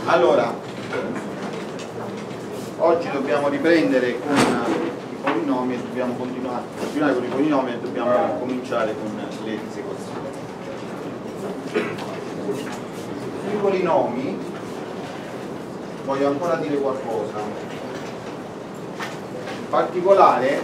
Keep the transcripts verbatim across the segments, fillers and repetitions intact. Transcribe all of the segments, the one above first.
Allora, oggi dobbiamo riprendere con i polinomi e dobbiamo continuare, continuare con i polinomi e dobbiamo cominciare con le disequazioni. Sui polinomi voglio ancora dire qualcosa. In particolare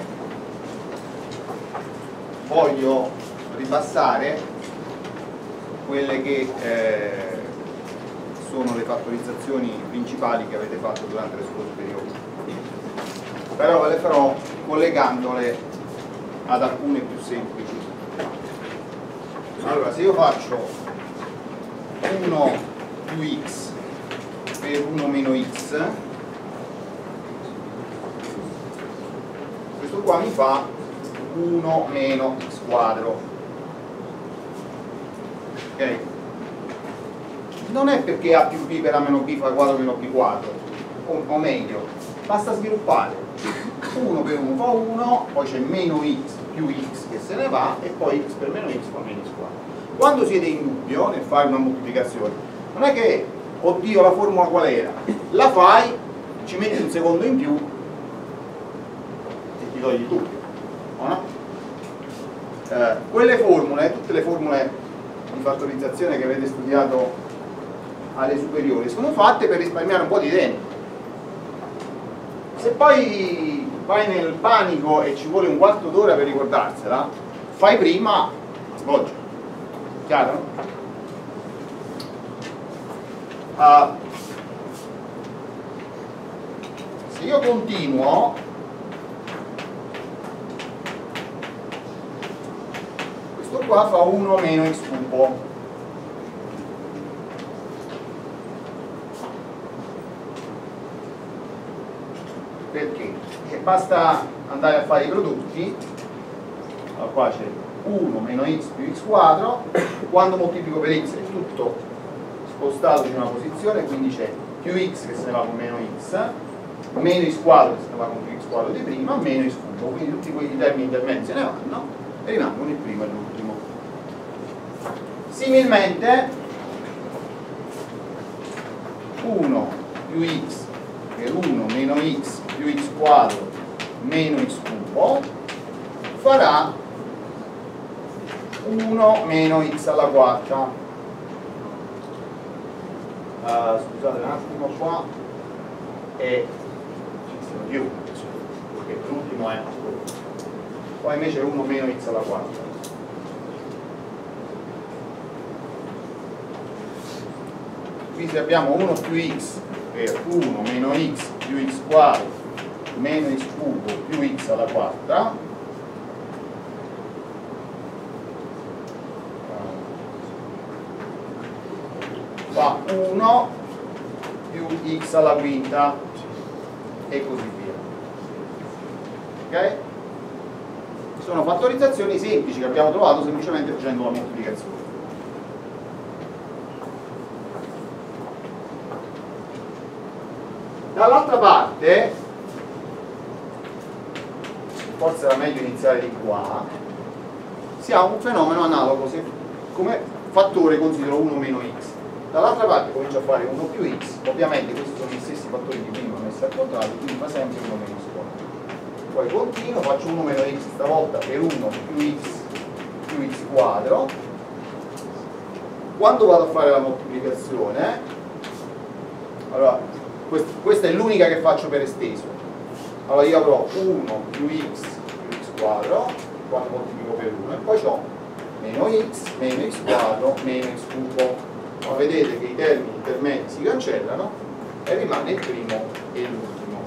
voglio ripassare quelle che eh, sono le fattorizzazioni principali che avete fatto durante le scuole superiori, però ve le farò collegandole ad alcune più semplici. Allora, se io faccio uno più x per uno meno x, questo qua mi fa uno meno x quadro. Ok? Non è perché a più b per a meno b fa quadro meno b quadro, o, o meglio, basta sviluppare. uno per uno fa uno, poi c'è meno x più x che se ne va, e poi x per meno x fa meno x quadro. Quando siete in dubbio nel fare una moltiplicazione, non è che, oddio, la formula qual era? La fai, ci metti un secondo in più e ti togli il dubbio, o no? Eh, quelle formule, tutte le formule di fattorizzazione che avete studiato alle superiori, sono fatte per risparmiare un po' di tempo. Se poi vai nel panico e ci vuole un quarto d'ora per ricordarsela, fai prima, svolgi. Chiaro? Uh, se io continuo, questo qua fa uno meno x cubo. Perché? Perché basta andare a fare i prodotti. Allora, qua c'è uno meno x più x quadro, quando moltiplico per x è tutto spostato in una posizione, quindi c'è più x che se ne va con meno x, meno x quadro che se ne va con più x quadro di prima, meno x cubo, quindi tutti quei termini intermedi se ne vanno e rimangono il primo e l'ultimo. Similmente uno più x per uno meno x più x quadro meno x cubo farà uno meno x alla quarta. Uh, scusate un attimo, qua e più, perché l'ultimo è qua invece è uno meno x alla quarta. Qui se abbiamo uno più x per uno meno x più x quadro meno x cubo più x alla quarta, fa uno più x alla quinta e così via. Ok? Sono fattorizzazioni semplici che abbiamo trovato semplicemente facendo la moltiplicazione. Dall'altra parte, forse era meglio iniziare di qua, si ha un fenomeno analogo, se come fattore considero uno meno x. Dall'altra parte comincio a fare uno più x, ovviamente questi sono gli stessi fattori di prima messi al contrario, quindi fa sempre uno meno x. Poi continuo, faccio uno meno x stavolta per uno più x più x quadro. Quando vado a fare la moltiplicazione, allora questa è l'unica che faccio per esteso. Allora io avrò uno più x più x quadro quando moltiplico per uno, e poi ho meno x meno x quadro meno x cubo. Ma vedete che i termini intermedi si cancellano e rimane il primo e l'ultimo.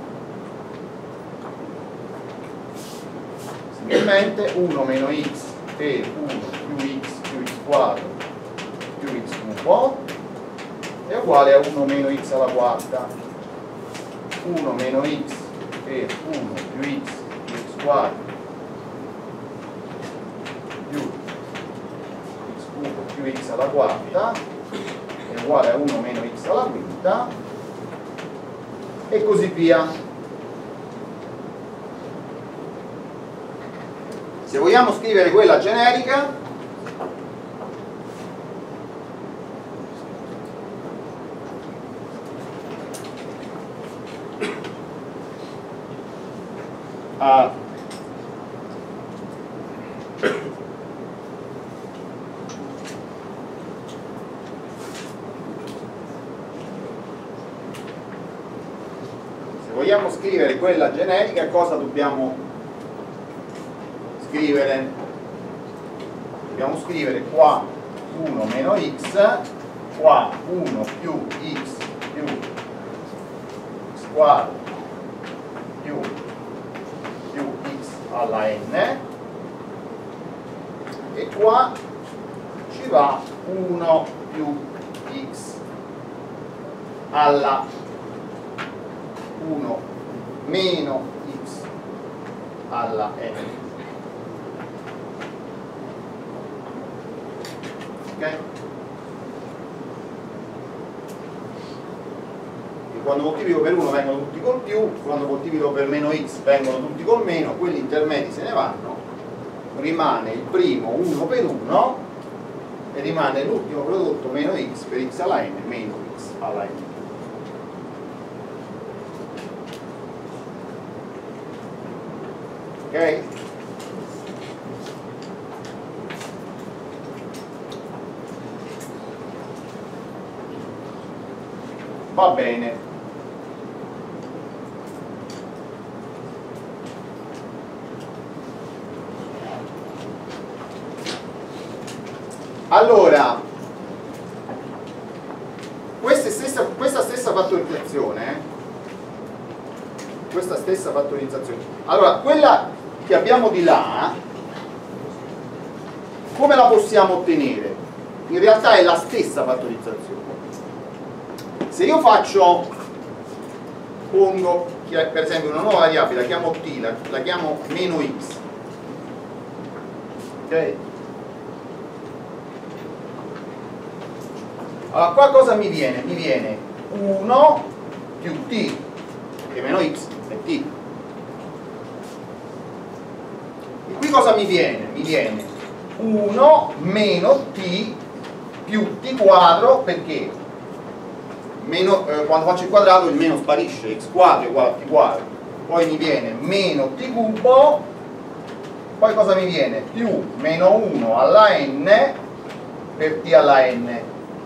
Similmente uno meno x per uno più x più x quadro più x cubo è uguale a uno meno x alla quarta. uno meno x per uno più x più x quadro più x cubo più x alla quarta è uguale a uno meno x alla quinta e così via. Se vogliamo scrivere quella generica, a se vogliamo scrivere quella generica, cosa dobbiamo scrivere? Dobbiamo scrivere qua uno meno x, qua uno più x più x quadro più più x alla n, e qua ci va uno più x alla uno meno x alla n. Ok? E quando moltiplico per uno vengono tutti col più, quando moltiplico per meno x vengono tutti col meno, quelli intermedi se ne vanno, rimane il primo uno per uno e rimane l'ultimo prodotto meno x per x alla n meno x alla n. Ok? Va bene. Allora, questa stessa, questa stessa fattorizzazione, questa stessa fattorizzazione, allora, quella che abbiamo di là, come la possiamo ottenere? In realtà è la stessa fattorizzazione. Se io faccio, pongo per esempio una nuova variabile, la chiamo t, la, la chiamo meno x, ok? Allora qua cosa mi viene? Mi viene uno più t, che meno x è t. E qui cosa mi viene? Mi viene uno meno t più t quadro, perché? Meno, eh, quando faccio il quadrato il meno sparisce, x quadro è uguale a t quadro, poi mi viene meno t cubo, poi cosa mi viene? Più meno uno alla n per t alla n,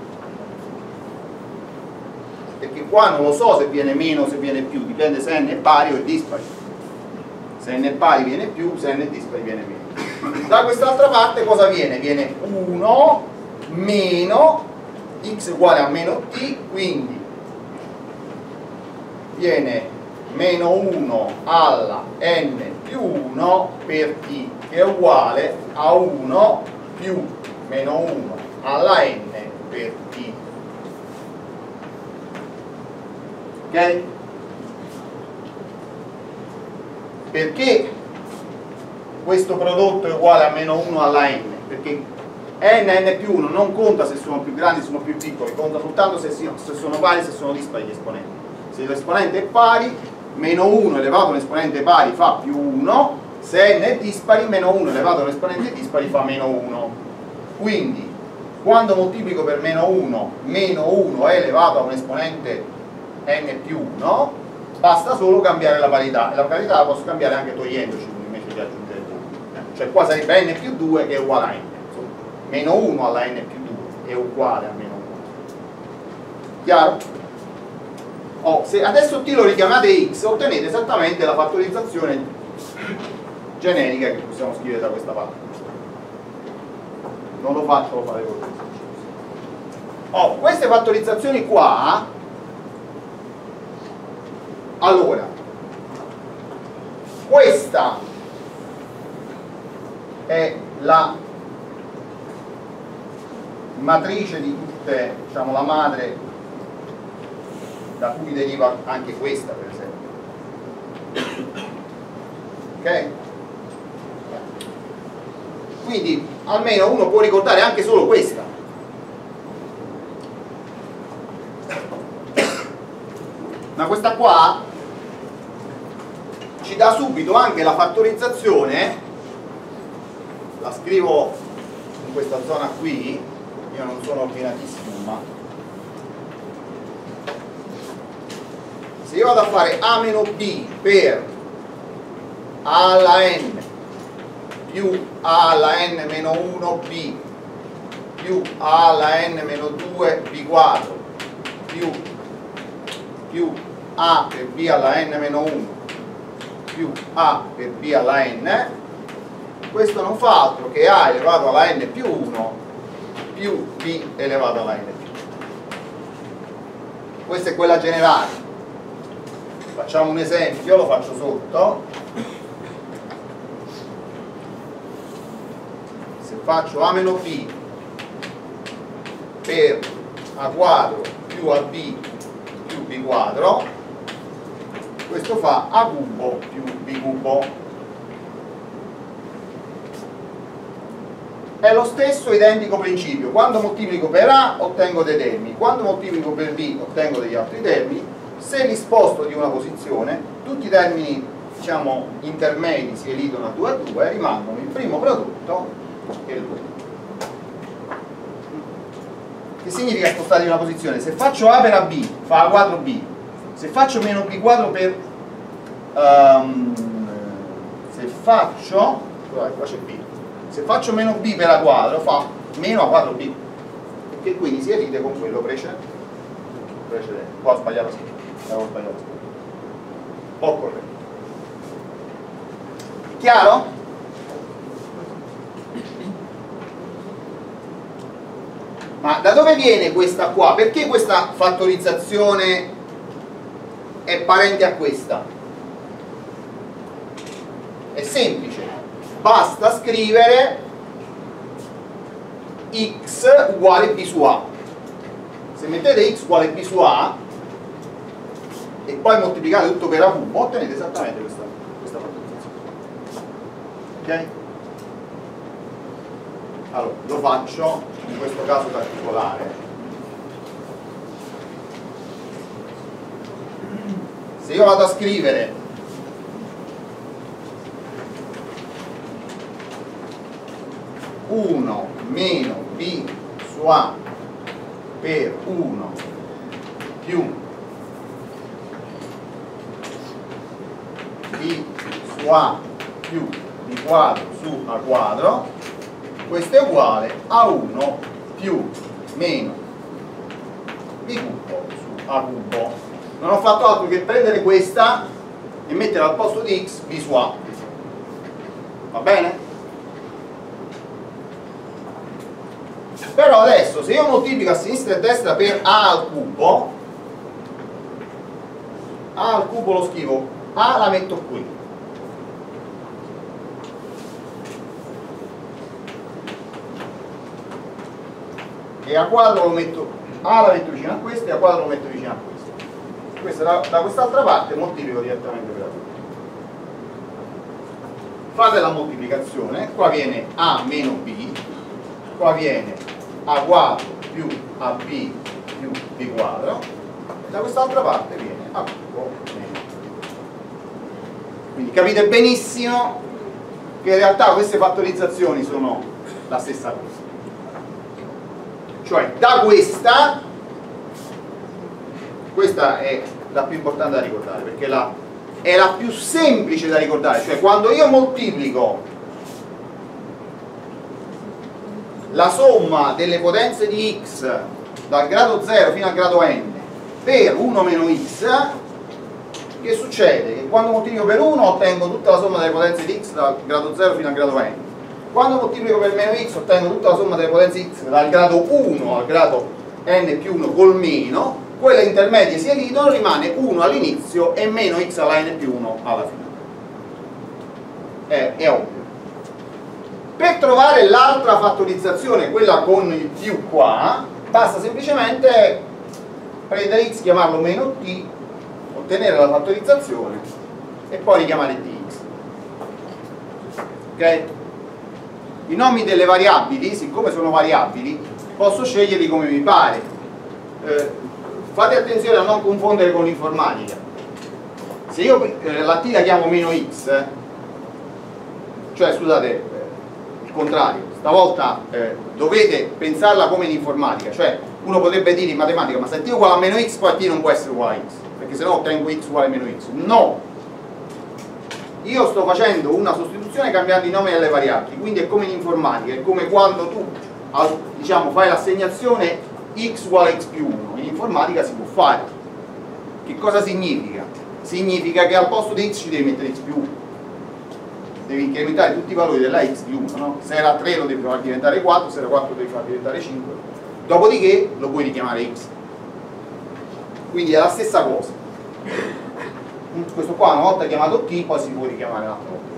perché qua non lo so se viene meno o se viene più, dipende se n è pari o è dispari. Se n è pari viene più, se n è dispari viene meno. Da quest'altra parte cosa viene? Viene uno meno x uguale a meno t, quindi viene meno uno alla n più uno per t, che è uguale a uno più meno uno alla n per t. Ok? Perché questo prodotto è uguale a meno uno alla n? Perché n, n più uno non conta se sono più grandi, se sono più piccoli, conta soltanto se, si, se sono pari, se sono dispari gli esponenti. Se l'esponente è pari, meno uno elevato a un esponente pari fa più uno, se n è dispari, meno uno elevato a un esponente dispari fa meno uno. Quindi, quando moltiplico per meno uno, meno uno è elevato a un esponente n più uno, basta solo cambiare la parità, e la parità la posso cambiare anche togliendoci uno invece di aggiungere due. Cioè qua sarebbe n più due che è uguale a n. Meno uno alla n più due è uguale a meno uno. Chiaro? Oh, se adesso t lo richiamate x, ottenete esattamente la fattorizzazione generica che possiamo scrivere da questa parte. Non lo faccio, lo fare così. Oh, queste fattorizzazioni qua, allora, questa è la matrice di tutte, diciamo la madre da cui deriva anche questa per esempio. Ok? Quindi almeno uno può ricordare anche solo questa. Ma questa qua ci dà subito anche la fattorizzazione, la scrivo in questa zona qui. Io non sono ordinatissimo, ma se io vado a fare a meno b per a alla n più a alla n meno uno b più a alla n meno due b quadro più, più a per b alla n meno uno più a per b alla n, questo non fa altro che a elevato alla n più uno più b elevato alla n più uno. Questa è quella generale. Facciamo un esempio, lo faccio sotto. Se faccio a meno b per a quadro più ab più b quadro, questo fa a cubo più b cubo. È lo stesso identico principio: quando moltiplico per a ottengo dei termini, quando moltiplico per b ottengo degli altri termini. Se li sposto di una posizione, tutti i termini, diciamo, intermedi si elidono a due a due e rimangono il primo prodotto e l'ultimo. Che significa spostare di una posizione? Se faccio a per ab fa a quadro b, se faccio meno b quadro per um, se faccio scusate, qua c'è b, se faccio meno b per a quadro fa meno a quadro b, che quindi si elide con quello precedente. precedente. Qua ho sbagliato scritto, avevo sbagliato scritto. Ho corretto. Chiaro? Ma da dove viene questa qua? Perché questa fattorizzazione è parente a questa? È semplice, basta scrivere x uguale b su a. Se mettete x uguale b su a e poi moltiplicate tutto per a cubo, ottenete esattamente questa, questa fattorizzazione. Ok? Allora, lo faccio in questo caso particolare. Se io vado a scrivere uno meno b su a per uno più b su a più b quadro su a quadro, questo è uguale a uno più meno b cubo su a cubo. Non ho fatto altro che prendere questa e mettere al posto di x b su a. Va bene? Però adesso se io moltiplico a sinistra e a destra per a al cubo, a al cubo lo scrivo, a la metto qui, e a quadro lo metto, a la metto vicino a questo e a quadro lo metto vicino a questo. Questo da, da quest'altra parte moltiplico direttamente per a tutti. Fate la moltiplicazione, qua viene a meno b, qua viene a quadro più ab più b quadro, e da quest'altra parte viene a cubo meno. Quindi capite benissimo che in realtà queste fattorizzazioni sono la stessa cosa. Cioè da questa, questa è la più importante da ricordare, perché la, è la più semplice da ricordare. Cioè quando io moltiplico la somma delle potenze di x dal grado zero fino al grado n per uno meno x, che succede? Che quando moltiplico per uno ottengo tutta la somma delle potenze di x dal grado zero fino al grado n. Quando moltiplico per meno x ottengo tutta la somma delle potenze x dal grado uno al grado n più uno col meno, quelle intermedie si elidono, rimane uno all'inizio e meno x alla n più uno alla fine. È, è ovvio. Per trovare l'altra fattorizzazione, quella con il più qua, basta semplicemente prendere x, chiamarlo meno t, ottenere la fattorizzazione e poi richiamare dx. Ok? I nomi delle variabili, siccome sono variabili, posso sceglierli come mi pare. Eh, fate attenzione a non confondere con l'informatica. Se io eh, la t la chiamo meno x, cioè scusate, eh, il contrario, stavolta eh, dovete pensarla come in informatica, cioè uno potrebbe dire in matematica, ma se t è uguale a meno x, poi t non può essere uguale a x, perché sennò ottengo x uguale a meno x. No! io sto facendo una sostituzione cambiando i nomi delle variabili, quindi è come in informatica, è come quando tu diciamo fai l'assegnazione x uguale x più uno, in informatica si può fare. Che cosa significa? Significa che al posto di x ci devi mettere x più uno, devi incrementare tutti i valori della x di uno, no? Se era tre lo devi far diventare quattro, se era quattro lo devi far diventare cinque, dopodiché lo puoi richiamare x, quindi è la stessa cosa. Questo qua una volta chiamato t poi si può richiamare un'altra volta.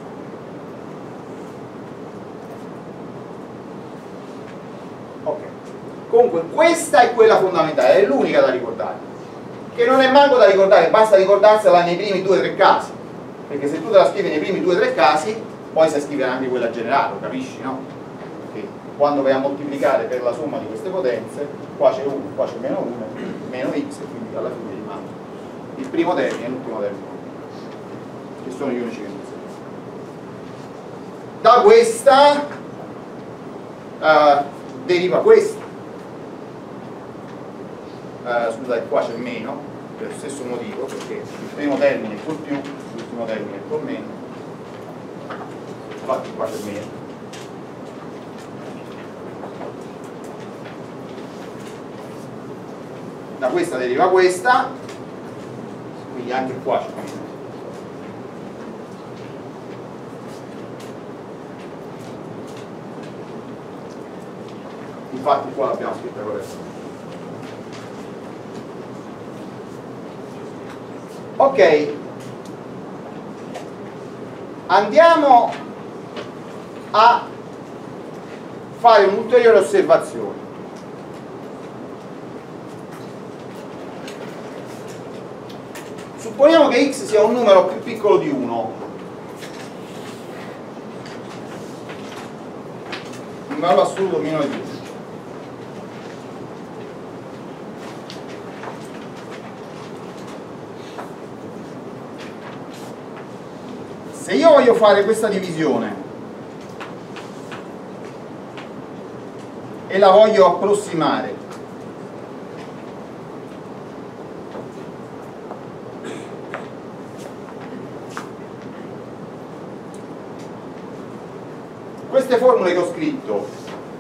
Ok, comunque questa è quella fondamentale, è l'unica da ricordare, che non è manco da ricordare, basta ricordarsela nei primi due o tre casi, perché se tu te la scrivi nei primi due o tre casi poi sai scrivere anche quella generale, lo capisci, no? Perché quando vai a moltiplicare per la somma di queste potenze, qua c'è uno, qua c'è meno uno, meno x, e quindi alla fine rimane il primo termine e l'ultimo termine, che sono gli unici che non servono. Da questa uh, deriva questa. Uh, scusate, qua c'è meno, per lo stesso motivo, perché il primo termine è col più, l'ultimo termine è col meno, infatti qua c'è meno. Da questa deriva questa, quindi anche qua c'è meno. Infatti qua l'abbiamo scritta correttamente. Ok, andiamo a fare un'ulteriore osservazione. Supponiamo che x sia un numero più piccolo di uno, in valore assoluto minore di uno. Se io voglio fare questa divisione e la voglio approssimare, queste formule che ho scritto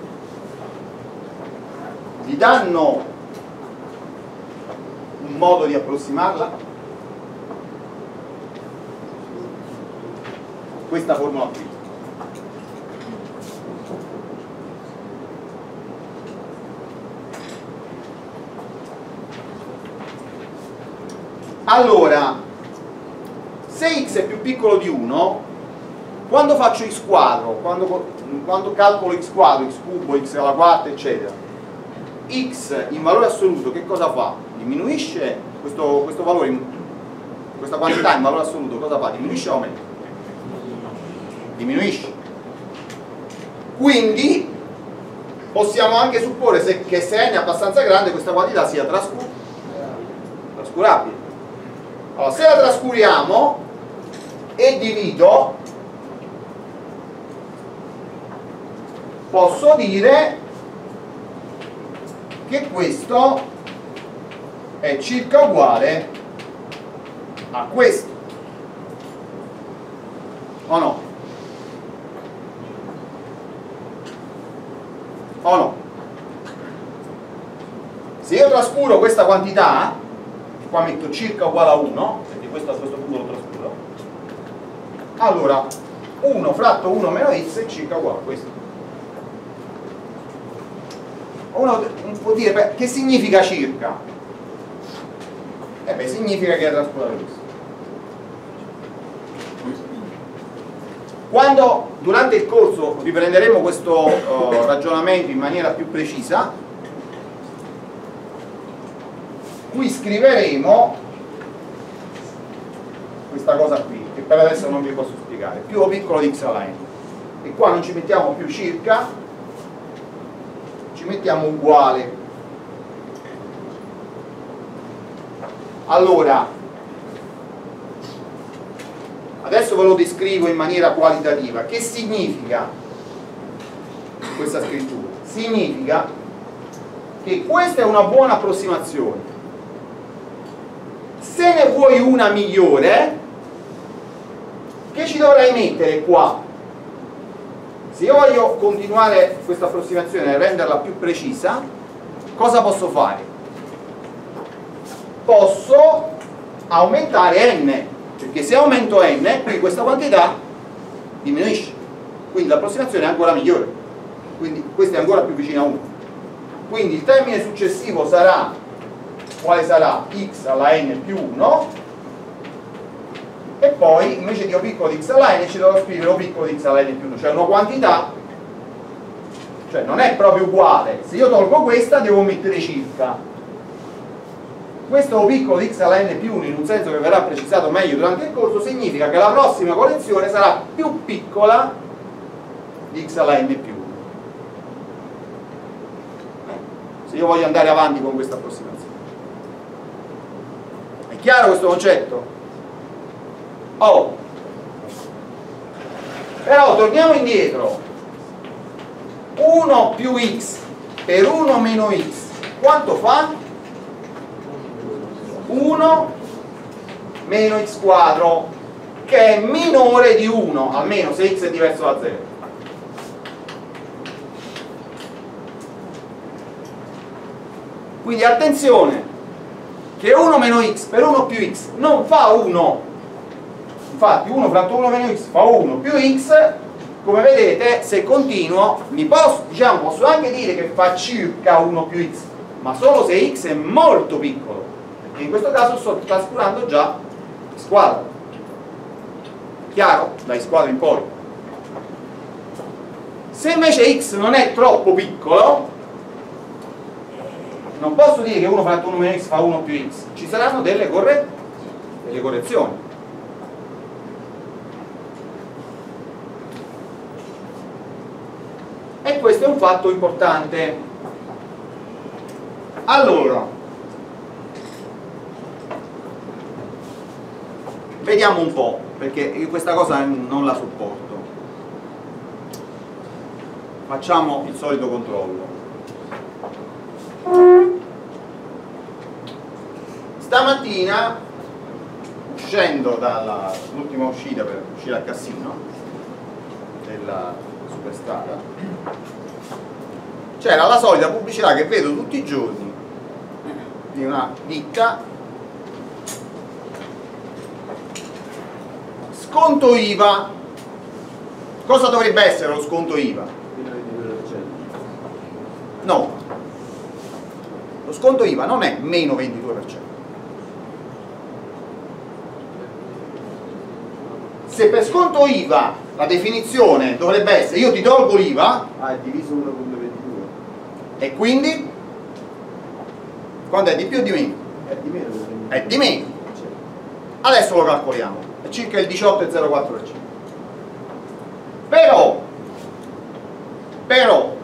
vi danno un modo di approssimarla? Questa formula qui. Allora, se x è più piccolo di uno, quando faccio x quadro, quando, quando calcolo x quadro, x cubo, x alla quarta, eccetera, x in valore assoluto che cosa fa? Diminuisce questo, questo valore, questa quantità in valore assoluto cosa fa? Diminuisce o aumenta? Diminuisce. Quindi possiamo anche supporre se, che se n è abbastanza grande questa quantità sia trascur trascurabile. Allora, se la trascuriamo e divido, posso dire che questo è circa uguale a questo, o no? O no? Se io trascuro questa quantità, qua metto circa uguale a uno, perché questo a questo punto lo trascuro, allora uno fratto uno meno x è circa uguale a questo. Uno può dire, beh, che significa circa? Eh beh, significa che è trascurato questo. Quando durante il corso riprenderemo questo uh, ragionamento in maniera più precisa, qui scriveremo questa cosa qui, che per adesso non vi posso spiegare, più o piccolo di x alla n, e qua non ci mettiamo più circa, ci mettiamo uguale. Allora, adesso ve lo descrivo in maniera qualitativa. Che significa questa scrittura? Significa che questa è una buona approssimazione. Se ne vuoi una migliore, che ci dovrei mettere qua? Se io voglio continuare questa approssimazione e renderla più precisa, cosa posso fare? Posso aumentare n, perché se aumento n, qui questa quantità diminuisce, quindi l'approssimazione è ancora migliore, quindi questa è ancora più vicina a uno. Quindi il termine successivo sarà, quale sarà? X alla n più uno, e poi invece di O piccolo di x alla n ci devo scrivere O piccolo di x alla n più uno, cioè una quantità, cioè non è proprio uguale. Se io tolgo questa devo mettere circa. Questo O piccolo di x alla n più uno, in un senso che verrà precisato meglio durante il corso, significa che la prossima correzione sarà più piccola di x alla n più uno. Se io voglio andare avanti con questa approssimazione. È chiaro questo concetto? Oh, però torniamo indietro. Uno più x per uno meno x quanto fa? uno meno x quadro, che è minore di uno, almeno se x è diverso da zero. Quindi attenzione che uno meno x per uno più x non fa uno. Infatti uno fratto uno meno x fa uno più x, come vedete, se continuo mi posso, diciamo, posso anche dire che fa circa uno più x, ma solo se x è molto piccolo, perché in questo caso sto trascurando già x quadro. Chiaro? Da x quadro in poi. Se invece x non è troppo piccolo, non posso dire che uno fratto uno meno x fa uno più x, ci saranno delle, corre... delle correzioni. E questo è un fatto importante. Allora, vediamo un po', perché io questa cosa non la sopporto. Facciamo il solito controllo. Stamattina, uscendo dall'ultima uscita per uscire al Cassino della Superstrada, c'era la solita pubblicità che vedo tutti i giorni di una ditta: sconto I V A. Cosa dovrebbe essere lo sconto I V A? No, lo sconto I V A non è meno ventidue per cento. Se per sconto I V A la definizione dovrebbe essere: io ti tolgo l'I V A, ah, è diviso uno virgola ventidue, e quindi quando è di più o di meno? è di meno, È di meno. Adesso lo calcoliamo, è circa il diciotto virgola zero quattro per cento. Però però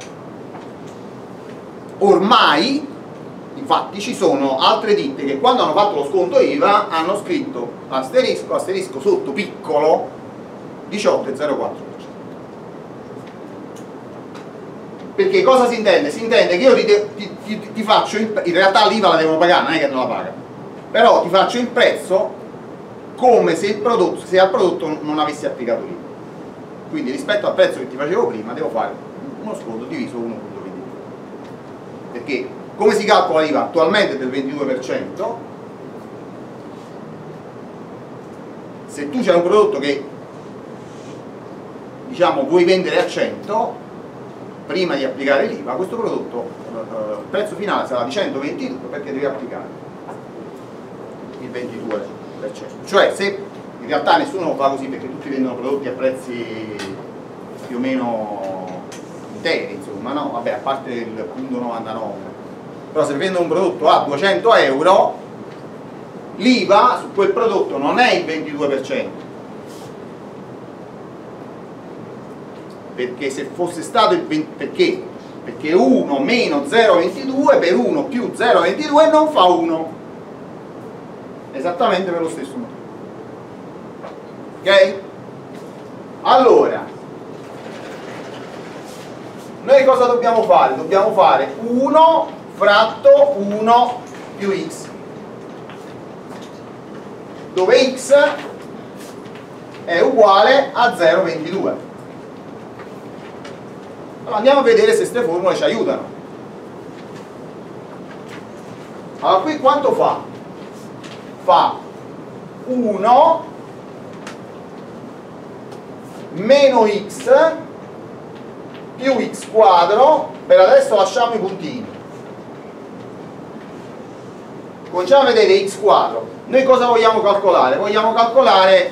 ormai, infatti, ci sono altre ditte che quando hanno fatto lo sconto I V A hanno scritto asterisco, asterisco sotto piccolo diciotto virgola zero quattro per cento. Perché cosa si intende? Si intende che io ti, ti, ti, ti faccio il, in realtà l'I V A la devono pagare, non è che non la pagano, però ti faccio il prezzo come se, il prodotto, se al prodotto non avessi applicato l'I V A. Quindi rispetto al prezzo che ti facevo prima devo fare uno sconto diviso uno virgola ventidue. Perché come si calcola l'I V A? Attualmente del ventidue per cento. Se tu c'è un prodotto che, diciamo, vuoi vendere a cento, prima di applicare l'I V A, questo prodotto, eh, il prezzo finale sarà di centoventidue, perché devi applicare il ventidue per cento. Cioè, se in realtà nessuno lo fa così, perché tutti vendono prodotti a prezzi più o meno interi, insomma, no? Vabbè, a parte il punto novantanove. Però se vendo un prodotto a duecento euro, l'I V A su quel prodotto non è il ventidue per cento, perché se fosse stato il venti, perché? Perché uno meno zero virgola ventidue per uno più zero virgola ventidue non fa uno, esattamente per lo stesso motivo. Ok? Allora, noi cosa dobbiamo fare? Dobbiamo fare uno fratto uno più x, dove x è uguale a zero virgola ventidue. Allora andiamo a vedere se queste formule ci aiutano. Allora qui quanto fa? Fa uno meno x più x quadro. Per adesso lasciamo i puntini, cominciamo a vedere x quadro. Noi cosa vogliamo calcolare? Vogliamo calcolare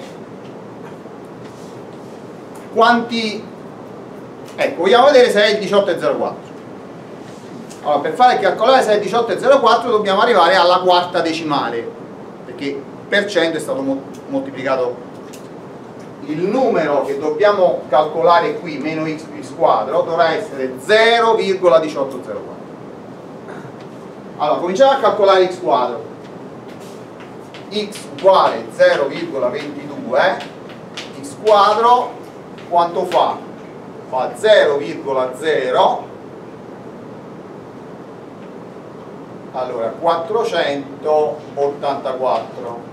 quanti, ecco, vogliamo vedere se è il diciotto virgola zero quattro. Allora, per fare calcolare se è il diciotto virgola zero quattro dobbiamo arrivare alla quarta decimale, perché per cento è stato moltiplicato. Il numero che dobbiamo calcolare qui, meno x più x quadro, dovrà essere zero virgola diciotto zero quattro. Allora, cominciamo a calcolare x quadro. X uguale zero virgola ventidue, x quadro quanto fa? Fa zero virgola zero, allora quattrocentottantaquattro.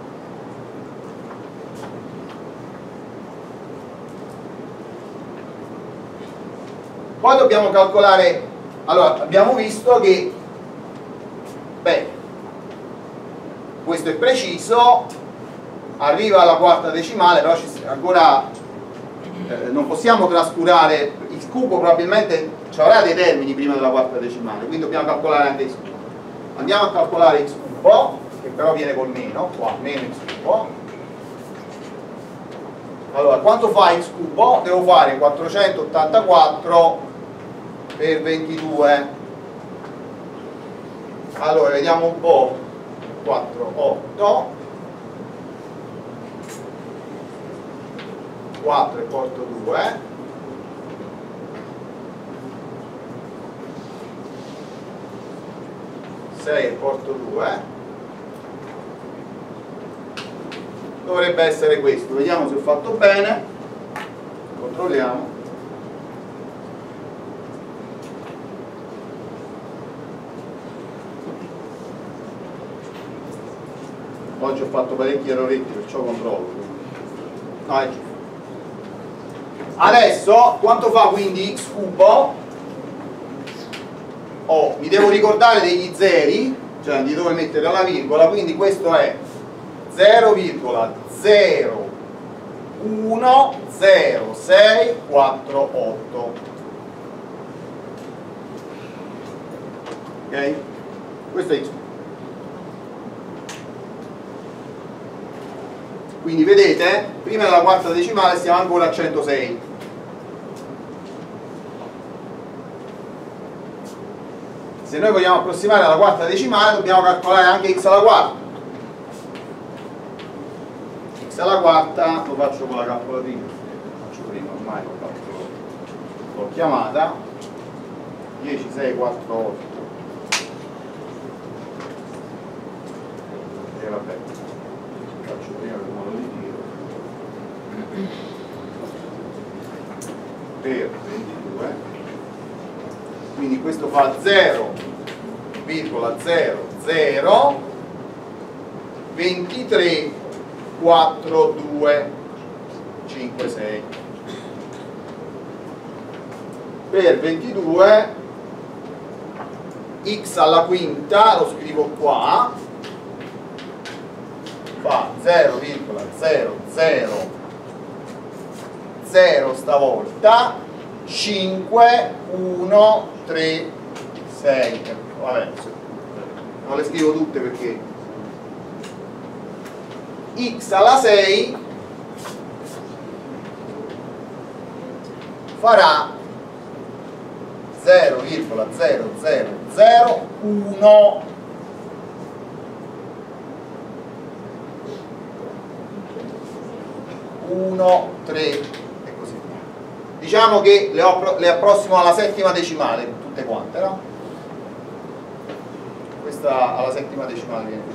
Poi dobbiamo calcolare, allora abbiamo visto che, beh, questo è preciso, arriva alla quarta decimale, però ci, ancora eh, non possiamo trascurare, il cubo probabilmente ci avrà dei termini prima della quarta decimale, quindi dobbiamo calcolare anche x cubo. Andiamo a calcolare x cubo, che però viene col meno, qua, meno x cubo. Allora, quanto fa x cubo? Devo fare quattrocentottantaquattro per ventidue. Allora vediamo un po'. quattro, otto, quattro e porto due, sei e porto due, dovrebbe essere questo. Vediamo se ho fatto bene, controlliamo. Oggi ho fatto parecchi erroretti, perciò controllo. No, è giusto. Adesso quanto fa quindi x cubo? Oh, mi devo ricordare degli zeri, cioè di dove mettere la virgola, quindi questo è zero virgola zero uno zero sei quattro otto. Ok? Questo è x cubo. Quindi vedete, prima della quarta decimale stiamo ancora a centosei. Se noi vogliamo approssimare alla quarta decimale dobbiamo calcolare anche x alla quarta. X alla quarta lo faccio con la calcolatrice, lo faccio prima, ormai l'ho fatto, l'ho chiamata. dieci, sei, quattro, otto. E vabbè, faccio prima il modo di tiro per ventidue, quindi questo fa zero virgola zero zero ventitré quattro due cinque sei. Per ventidue x alla quinta lo scrivo qua, fa zero virgola zero zero zero stavolta, cinque uno tre sei. Vabbè, non le scrivo tutte perché x alla sei farà zero virgola zero zero zero uno uno tre. Diciamo che le, ho, le approssimo alla settima decimale tutte quante, no? Questa alla settima decimale viene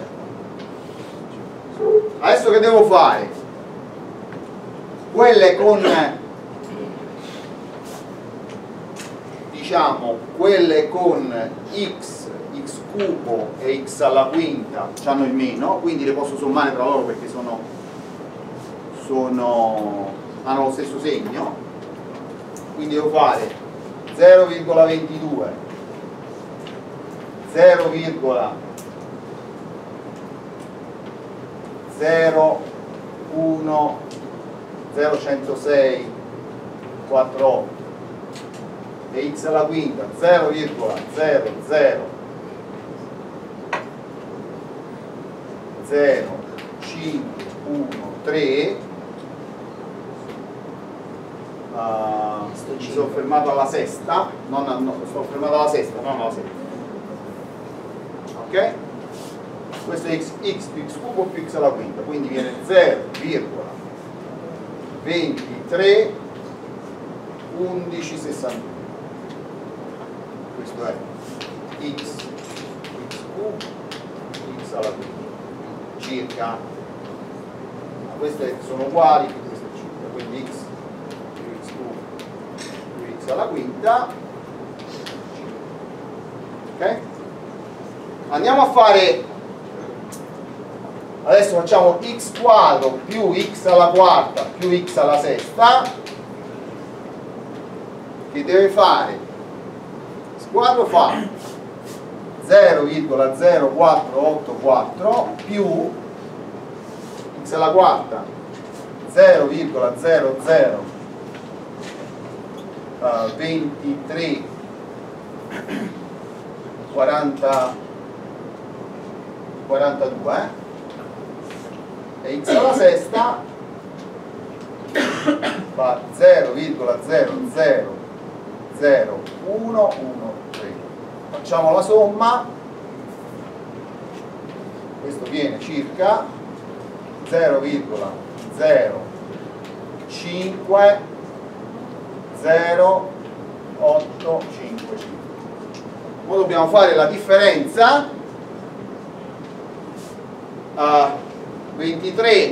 qui. Adesso che devo fare? Quelle con, diciamo, quelle con x, x cubo e x alla quinta hanno il meno, quindi le posso sommare tra loro perché sono sono, hanno lo stesso segno, quindi devo fare zero virgola ventidue, zero virgola zero uno zero centosei quarantotto e x alla quinta zero virgola zero zero zero cinque uno tre. Uh, mi sono fermato alla sesta, non, no, sono fermato alla sesta, non alla sesta. Ok? Questo è x, x più x cubo più x alla quinta, quindi viene zero virgola ventitré undici sessantadue. Questo è x, x cubo, x alla quinta, circa. Ma queste sono uguali, queste circa, quindi x più x cubo più x alla quinta. Ok? Andiamo a fare, adesso facciamo x quadro più x alla quarta più x alla sesta, che deve fare, x quadro fa zero virgola zero quattro otto quattro più x alla quarta zero virgola zero zero ventitré quaranta quarantadue eh? E x alla sesta fa zero virgola zero zero zero uno uno tre. Facciamo la somma, questo viene circa zero virgola zero cinque zero otto cinque cinque. Ora dobbiamo fare la differenza. Uh, ventitré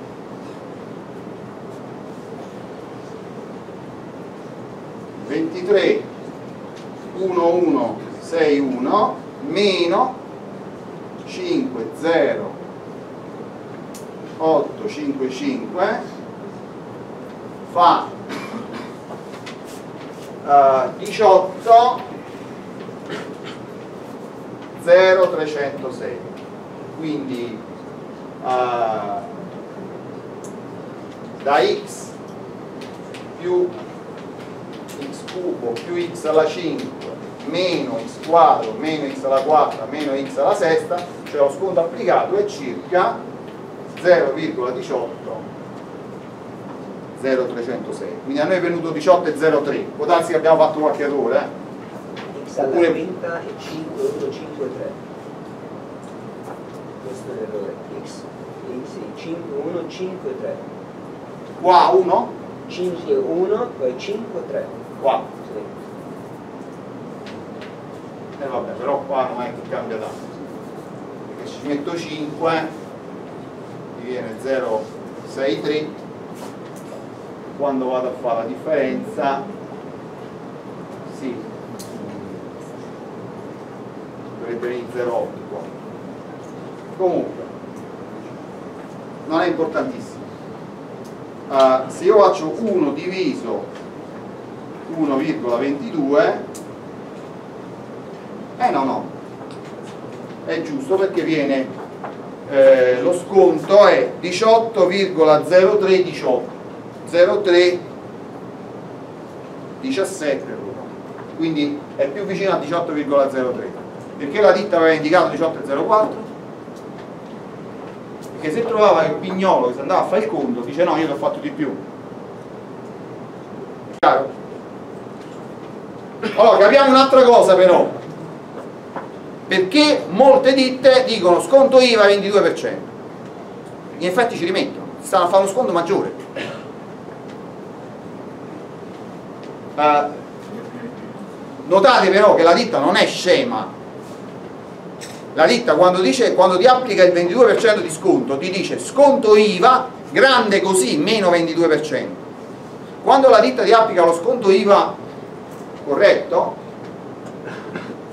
ventitré uno uno sei uno meno cinque zero otto cinque cinque fa uh, diciotto zero trecentosei. Quindi uh, da x più x cubo più x alla cinque meno x quadro meno x alla quarta meno x alla sesta, cioè lo sconto applicato è circa zero virgola diciotto zero trecentosei. Quindi a noi è venuto diciotto e zero tre. Può darsi che abbiamo fatto qualche errore, eh? X alla quinta e cinque uno cinque tre. Questo è l'errore. X, X cinque uno cinque tre. Qua uno? cinque uno poi cinque tre. Qua. Sì. E eh vabbè, però qua non è che cambia tanto. Perché se ci metto cinque mi viene zero sei tre. Quando vado a fare la differenza, sì, dovrebbe venire zero virgola otto qua. Comunque non è importantissimo. Uh, se io faccio uno diviso uno virgola ventidue, eh no no è giusto, perché viene eh, lo sconto è diciotto virgola zero tre diciotto zero tre diciassette, quindi è più vicino a diciotto virgola zero tre. Perché la ditta aveva indicato diciotto virgola zero quattro? Perché se trovava il pignolo che si andava a fare il conto dice no, io ti ho fatto di più. Chiaro? Allora capiamo un'altra cosa però, perché molte ditte dicono sconto I V A ventidue per cento, in effetti ci rimettono, stanno a fare uno sconto maggiore. Uh, notate però che la ditta non è scema. La ditta quando, dice, quando ti applica il ventidue per cento di sconto ti dice sconto I V A grande così meno ventidue per cento. Quando la ditta ti applica lo sconto I V A corretto,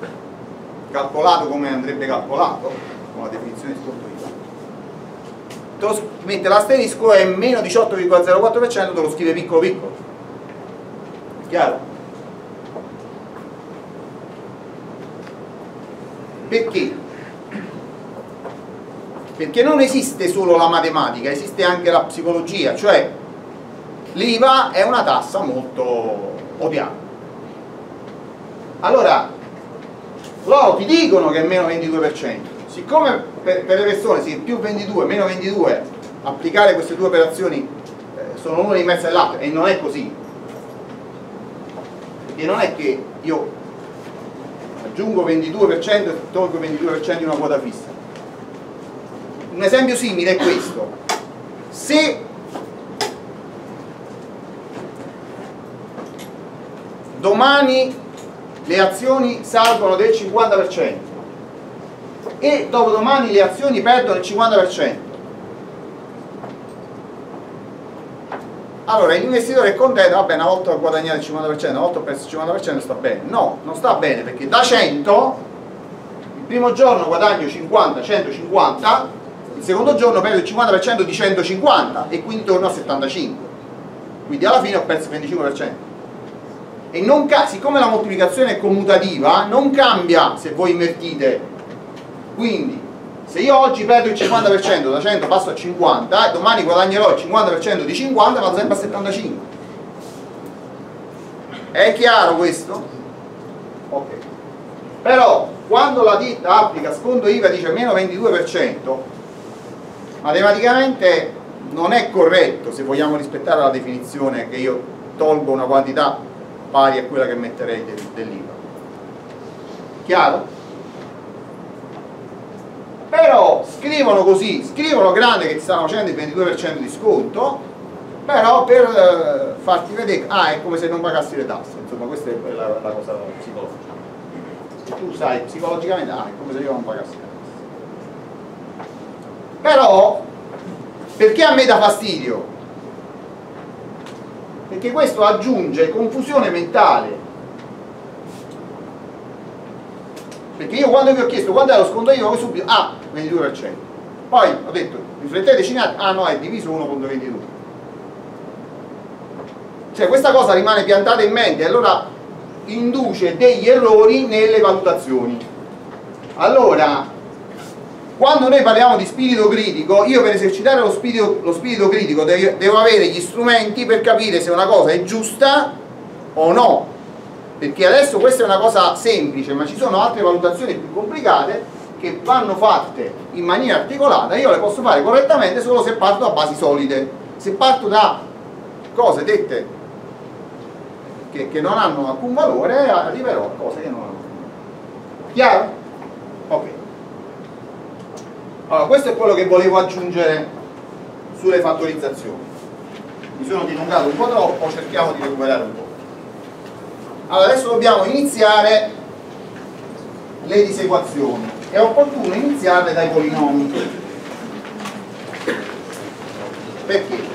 calcolato come andrebbe calcolato con la definizione di sconto I V te lo mette l'asterisco e meno diciotto virgola zero quattro per cento te lo scrive piccolo piccolo. Chiaro? Perché? Perché non esiste solo la matematica, esiste anche la psicologia, cioè l'I V A è una tassa molto odiata. Allora, loro ti dicono che è meno ventidue per cento, siccome per, per le persone sì, più ventidue, meno ventidue, applicare queste due operazioni eh, sono una in mezzo all'altra, e non è così. Perché non è che io aggiungo ventidue per cento e tolgo ventidue per cento di una quota fissa. Un esempio simile è questo: se domani le azioni salgono del cinquanta per cento e dopodomani le azioni perdono il cinquanta per cento, allora l'investitore è contento, vabbè, una volta ho guadagnato il cinquanta per cento, una volta ho perso il cinquanta per cento, sta bene. No, non sta bene, perché da cento il primo giorno guadagno cinquanta, centocinquanta, il secondo giorno perdo il cinquanta per cento di centocinquanta e quindi torno a settantacinque, quindi alla fine ho perso il venticinque per cento. E non siccome la moltiplicazione è commutativa, non cambia se voi invertite. Quindi se io oggi perdo il cinquanta per cento, da cento passo a cinquanta, e domani guadagnerò il cinquanta per cento di cinquanta, vado sempre a settantacinque. È chiaro questo? Ok. Però quando la ditta applica sconto I V A dice meno ventidue per cento, matematicamente non è corretto, se vogliamo rispettare la definizione, che io tolgo una quantità pari a quella che metterei dell'I V A. Chiaro? Però scrivono così, scrivono grande che ti stanno facendo il ventidue per cento di sconto, però per eh, farti vedere, ah, è come se non pagassi le tasse. Insomma, questa è la, la cosa psicologica. Se tu sai psicologicamente, ah, è come se io non pagassi le tasse. Però, perché a me dà fastidio? Perché questo aggiunge confusione mentale. Perché io quando vi ho chiesto quando è lo sconto I V A, voi subito, ah, ventidue per cento. Poi ho detto, rifletteteci un attimo, ah no, è diviso uno virgola ventidue. Cioè questa cosa rimane piantata in mente e allora induce degli errori nelle valutazioni. Allora, quando noi parliamo di spirito critico, io per esercitare lo spirito, lo spirito critico devo, devo avere gli strumenti per capire se una cosa è giusta o no. Perché adesso questa è una cosa semplice, ma ci sono altre valutazioni più complicate che vanno fatte in maniera articolata. Io le posso fare correttamente solo se parto da basi solide. Se parto da cose dette che, che non hanno alcun valore, arriverò a cose che non hanno alcun valore. Chiaro? Ok. Allora, questo è quello che volevo aggiungere sulle fattorizzazioni. Mi sono dilungato un po' troppo, cerchiamo di recuperare un po'. Allora, adesso dobbiamo iniziare le disequazioni. È opportuno iniziarle dai polinomi. Perché?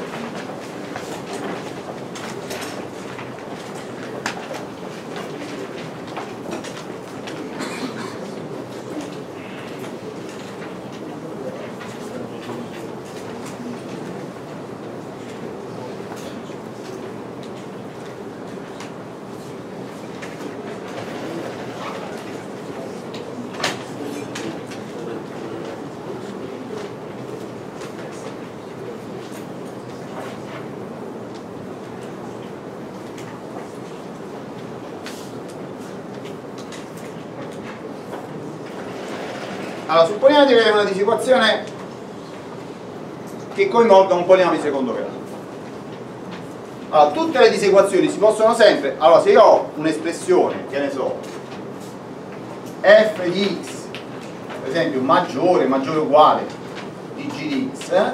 Allora, supponiamo di avere una disequazione che coinvolga un polinomio di secondo grado. Allora, tutte le disequazioni si possono sempre, allora se io ho un'espressione, che ne so, f di x, per esempio maggiore, maggiore o uguale di g di x,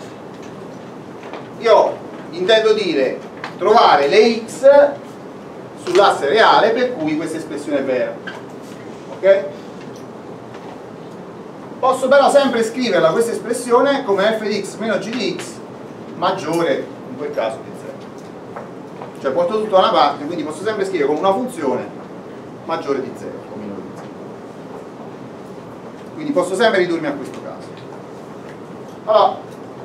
io intendo dire trovare le x sull'asse reale per cui questa espressione è vera. Ok? Posso però sempre scriverla questa espressione come f di x meno g di x maggiore, in quel caso, di zero. Cioè porto tutto da una parte, quindi posso sempre scrivere come una funzione maggiore di zero o minore di zero. Quindi posso sempre ridurmi a questo caso. Allora,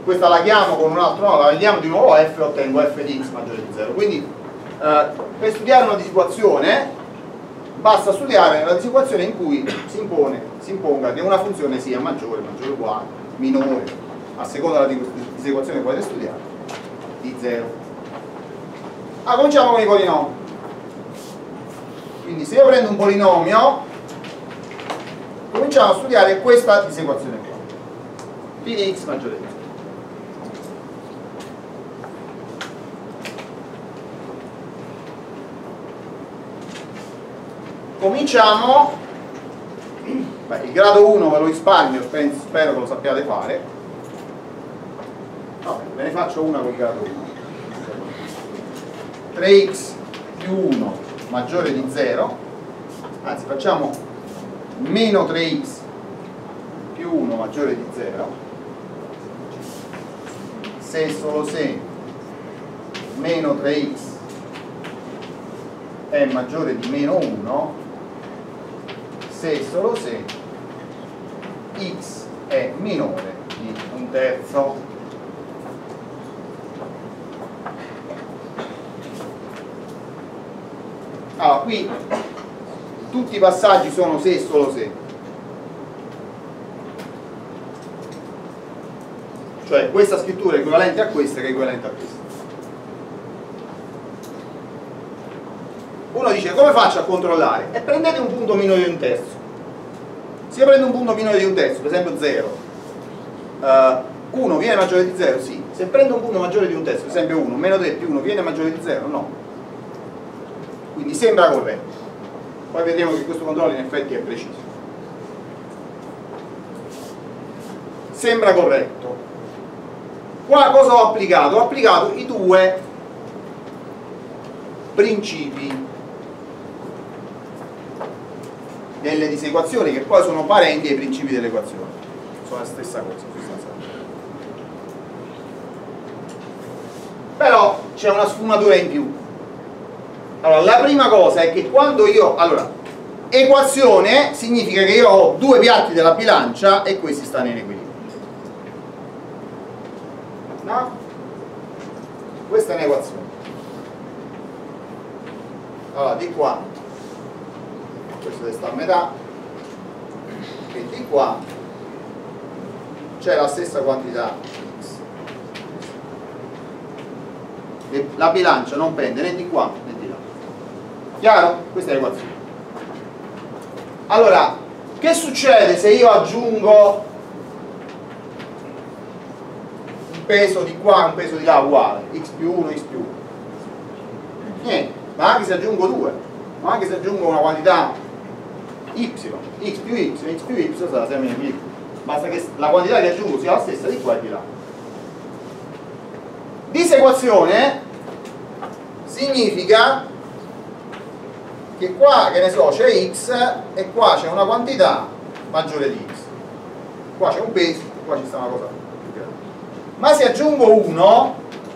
questa la chiamo con un altro nome, la vediamo di nuovo f e ottengo f di x maggiore di zero. Quindi eh, per studiare una disequazione basta studiare la disequazione in cui si, impone, si imponga che una funzione sia maggiore, maggiore uguale, minore, a seconda della disequazione che volete studiare, di zero. Ah, cominciamo con i polinomi. Quindi se io prendo un polinomio, cominciamo a studiare questa disequazione qua, p di x maggiore di zero. Cominciamo, beh, il grado uno ve lo risparmio, spero, spero che lo sappiate fare. Vabbè, ve ne faccio una col grado uno. tre x più uno maggiore di zero, anzi facciamo meno tre x più uno maggiore di zero, se e solo se meno tre x è maggiore di meno uno, se e solo se x è minore di un terzo. Allora, qui tutti i passaggi sono se e solo se, cioè questa scrittura è equivalente a questa che è equivalente a questa. Uno dice come faccio a controllare? E prendete un punto minore di un terzo. Se io prendo un punto minore di un terzo, per esempio zero, uh, uno viene maggiore di zero? Sì. Se prendo un punto maggiore di un terzo, per esempio uno, meno tre più uno viene maggiore di zero? No. Quindi sembra corretto. Poi vedremo che questo controllo in effetti è preciso. Sembra corretto. Qua cosa ho applicato? Ho applicato i due principi delle disequazioni, che poi sono parenti ai principi dell'equazione, sono la stessa cosa sostanzialmente. Però c'è una sfumatura in più. Allora, la prima cosa è che quando io, allora, equazione significa che io ho due piatti della bilancia e questi stanno in equilibrio, no? Questa è un'equazione. Allora, di qua questo deve stare a metà e di qua c'è la stessa quantità x. La bilancia non pende né di qua né di là. Chiaro? Questa è l'equazione. Allora, che succede se io aggiungo un peso di qua e un peso di là uguale, x più uno, x più uno? Niente, ma anche se aggiungo due, ma anche se aggiungo una quantità y, x più y, x più y sarà sempre in equilibrio. Basta che la quantità che aggiungo sia la stessa di qua e di là. Disequazione significa che qua, che ne so, c'è x e qua c'è una quantità maggiore di x. Qua c'è un peso, qua ci sta una cosa più grande. Ma se aggiungo uno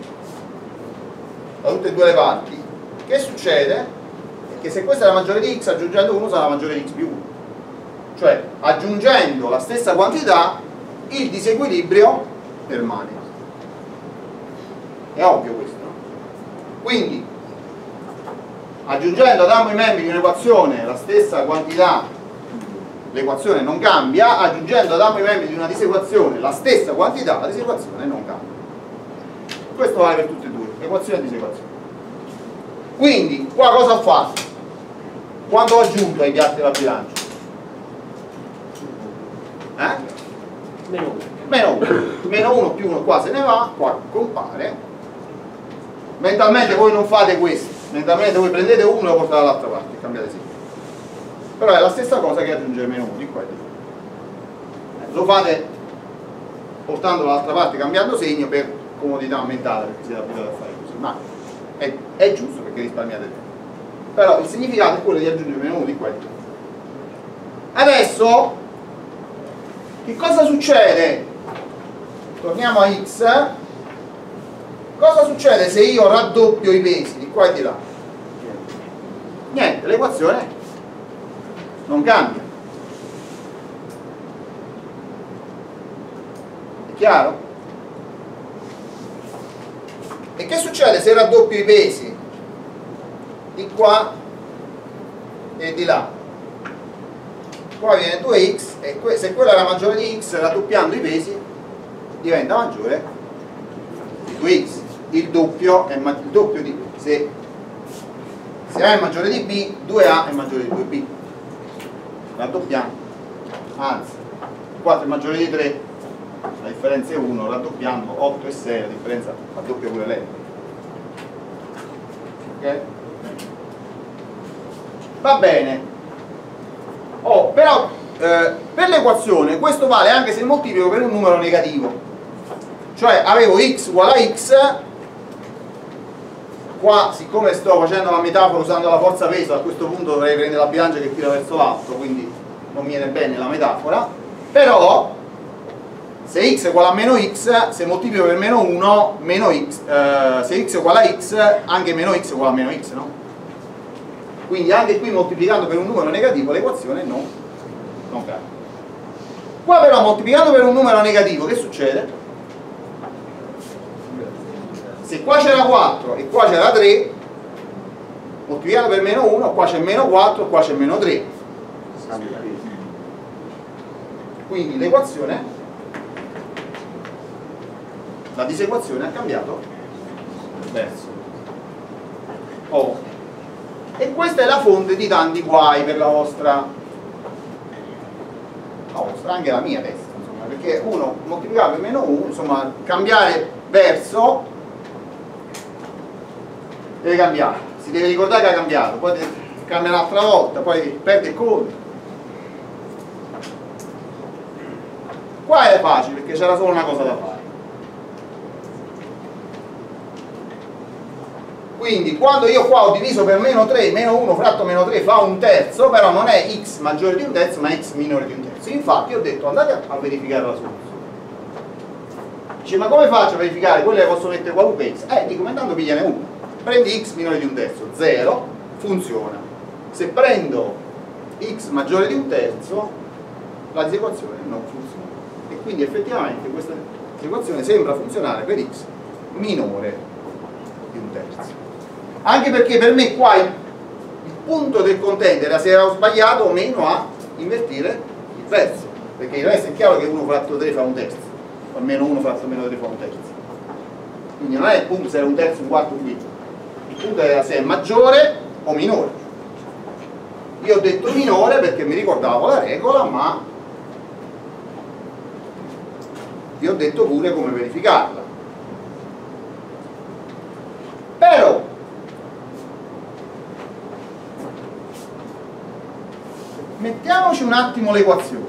da tutte e due le parti, che succede? Che se questa è la maggiore di x, aggiungendo uno sarà la maggiore di x più uno, cioè aggiungendo la stessa quantità il disequilibrio permane. È ovvio questo, no? Quindi aggiungendo ad ambo i membri di un'equazione la stessa quantità, l'equazione non cambia; aggiungendo ad ambo i membri di una disequazione la stessa quantità, la disequazione non cambia. Questo vale per tutte e due, equazione e disequazione. Quindi qua cosa ho fatto? Quanto ho aggiunto ai piatti della bilancia? Eh? Meno uno. Meno uno. Meno uno più uno qua se ne va, qua compare. Mentalmente voi non fate questo, mentalmente voi prendete uno e lo portate dall'altra parte e cambiate segno. Però è la stessa cosa che aggiungere meno uno di qua e di là. Lo fate portandolo dall'altra parte cambiando segno per comodità mentale, perché siete abituati a fare così, ma è, è giusto perché risparmiate tempo. Però il significato è quello di aggiungere meno uno di qua e di là. Adesso che cosa succede? Torniamo a x. Cosa succede se io raddoppio i pesi di qua e di là? Niente, l'equazione non cambia. È chiaro? E che succede se raddoppio i pesi di qua e di là? Qua viene due x e se quella era maggiore di x, raddoppiando i pesi diventa maggiore di due x. Il doppio è il doppio di se, se A è maggiore di B, due A è maggiore di due B. Raddoppiamo, anzi quattro è maggiore di tre, la differenza è uno, raddoppiando otto e sei, la differenza raddoppia pure lei. Ok? Va bene. Oh, però eh, per l'equazione questo vale anche se moltiplico per un numero negativo, cioè avevo x uguale a x, qua siccome sto facendo la metafora usando la forza peso, a questo punto dovrei prendere la bilancia che tira verso l'alto, quindi non viene bene la metafora, però se x è uguale a meno x, se moltiplico per meno uno, meno x, eh, se x è uguale a x, anche meno x è uguale a meno x, no? Quindi anche qui moltiplicando per un numero negativo l'equazione non, non cambia. Qua però moltiplicando per un numero negativo che succede? Se qua c'era quattro e qua c'era tre, moltiplicando per meno uno, qua c'è meno quattro, qua c'è meno tre. Quindi l'equazione, la disequazione ha cambiato verso. Oh. E questa è la fonte di tanti guai per la vostra, la vostra, anche la mia testa, insomma, perché uno moltiplicare per meno uno, insomma, cambiare verso, deve cambiare, si deve ricordare che ha cambiato, poi cambia un'altra volta, poi perde il conto. Qua è facile perché c'era solo una cosa da fare. Quindi quando io qua ho diviso per meno tre, meno uno fratto meno tre fa un terzo, però non è x maggiore di un terzo, ma x minore di un terzo. Infatti ho detto andate a verificare la soluzione. Dice, ma come faccio a verificare? Quelle le posso mettere qualunque x? Eh, dico, ma intanto pigliane uno. Prendi x minore di un terzo, zero, funziona. Se prendo x maggiore di un terzo, la disequazione non funziona. E quindi effettivamente questa disequazione sembra funzionare per x minore di un terzo. Anche perché per me qua il, il punto del contendere era se ero sbagliato o meno a invertire il verso, perché il resto è chiaro che uno fratto tre fa un terzo, o almeno uno fratto meno tre fa un terzo, quindi non è il punto se era un terzo, un quarto, un quinto, il punto era se è maggiore o minore. Io ho detto minore perché mi ricordavo la regola, ma vi ho detto pure come verificarla. Però mettiamoci un attimo l'equazione.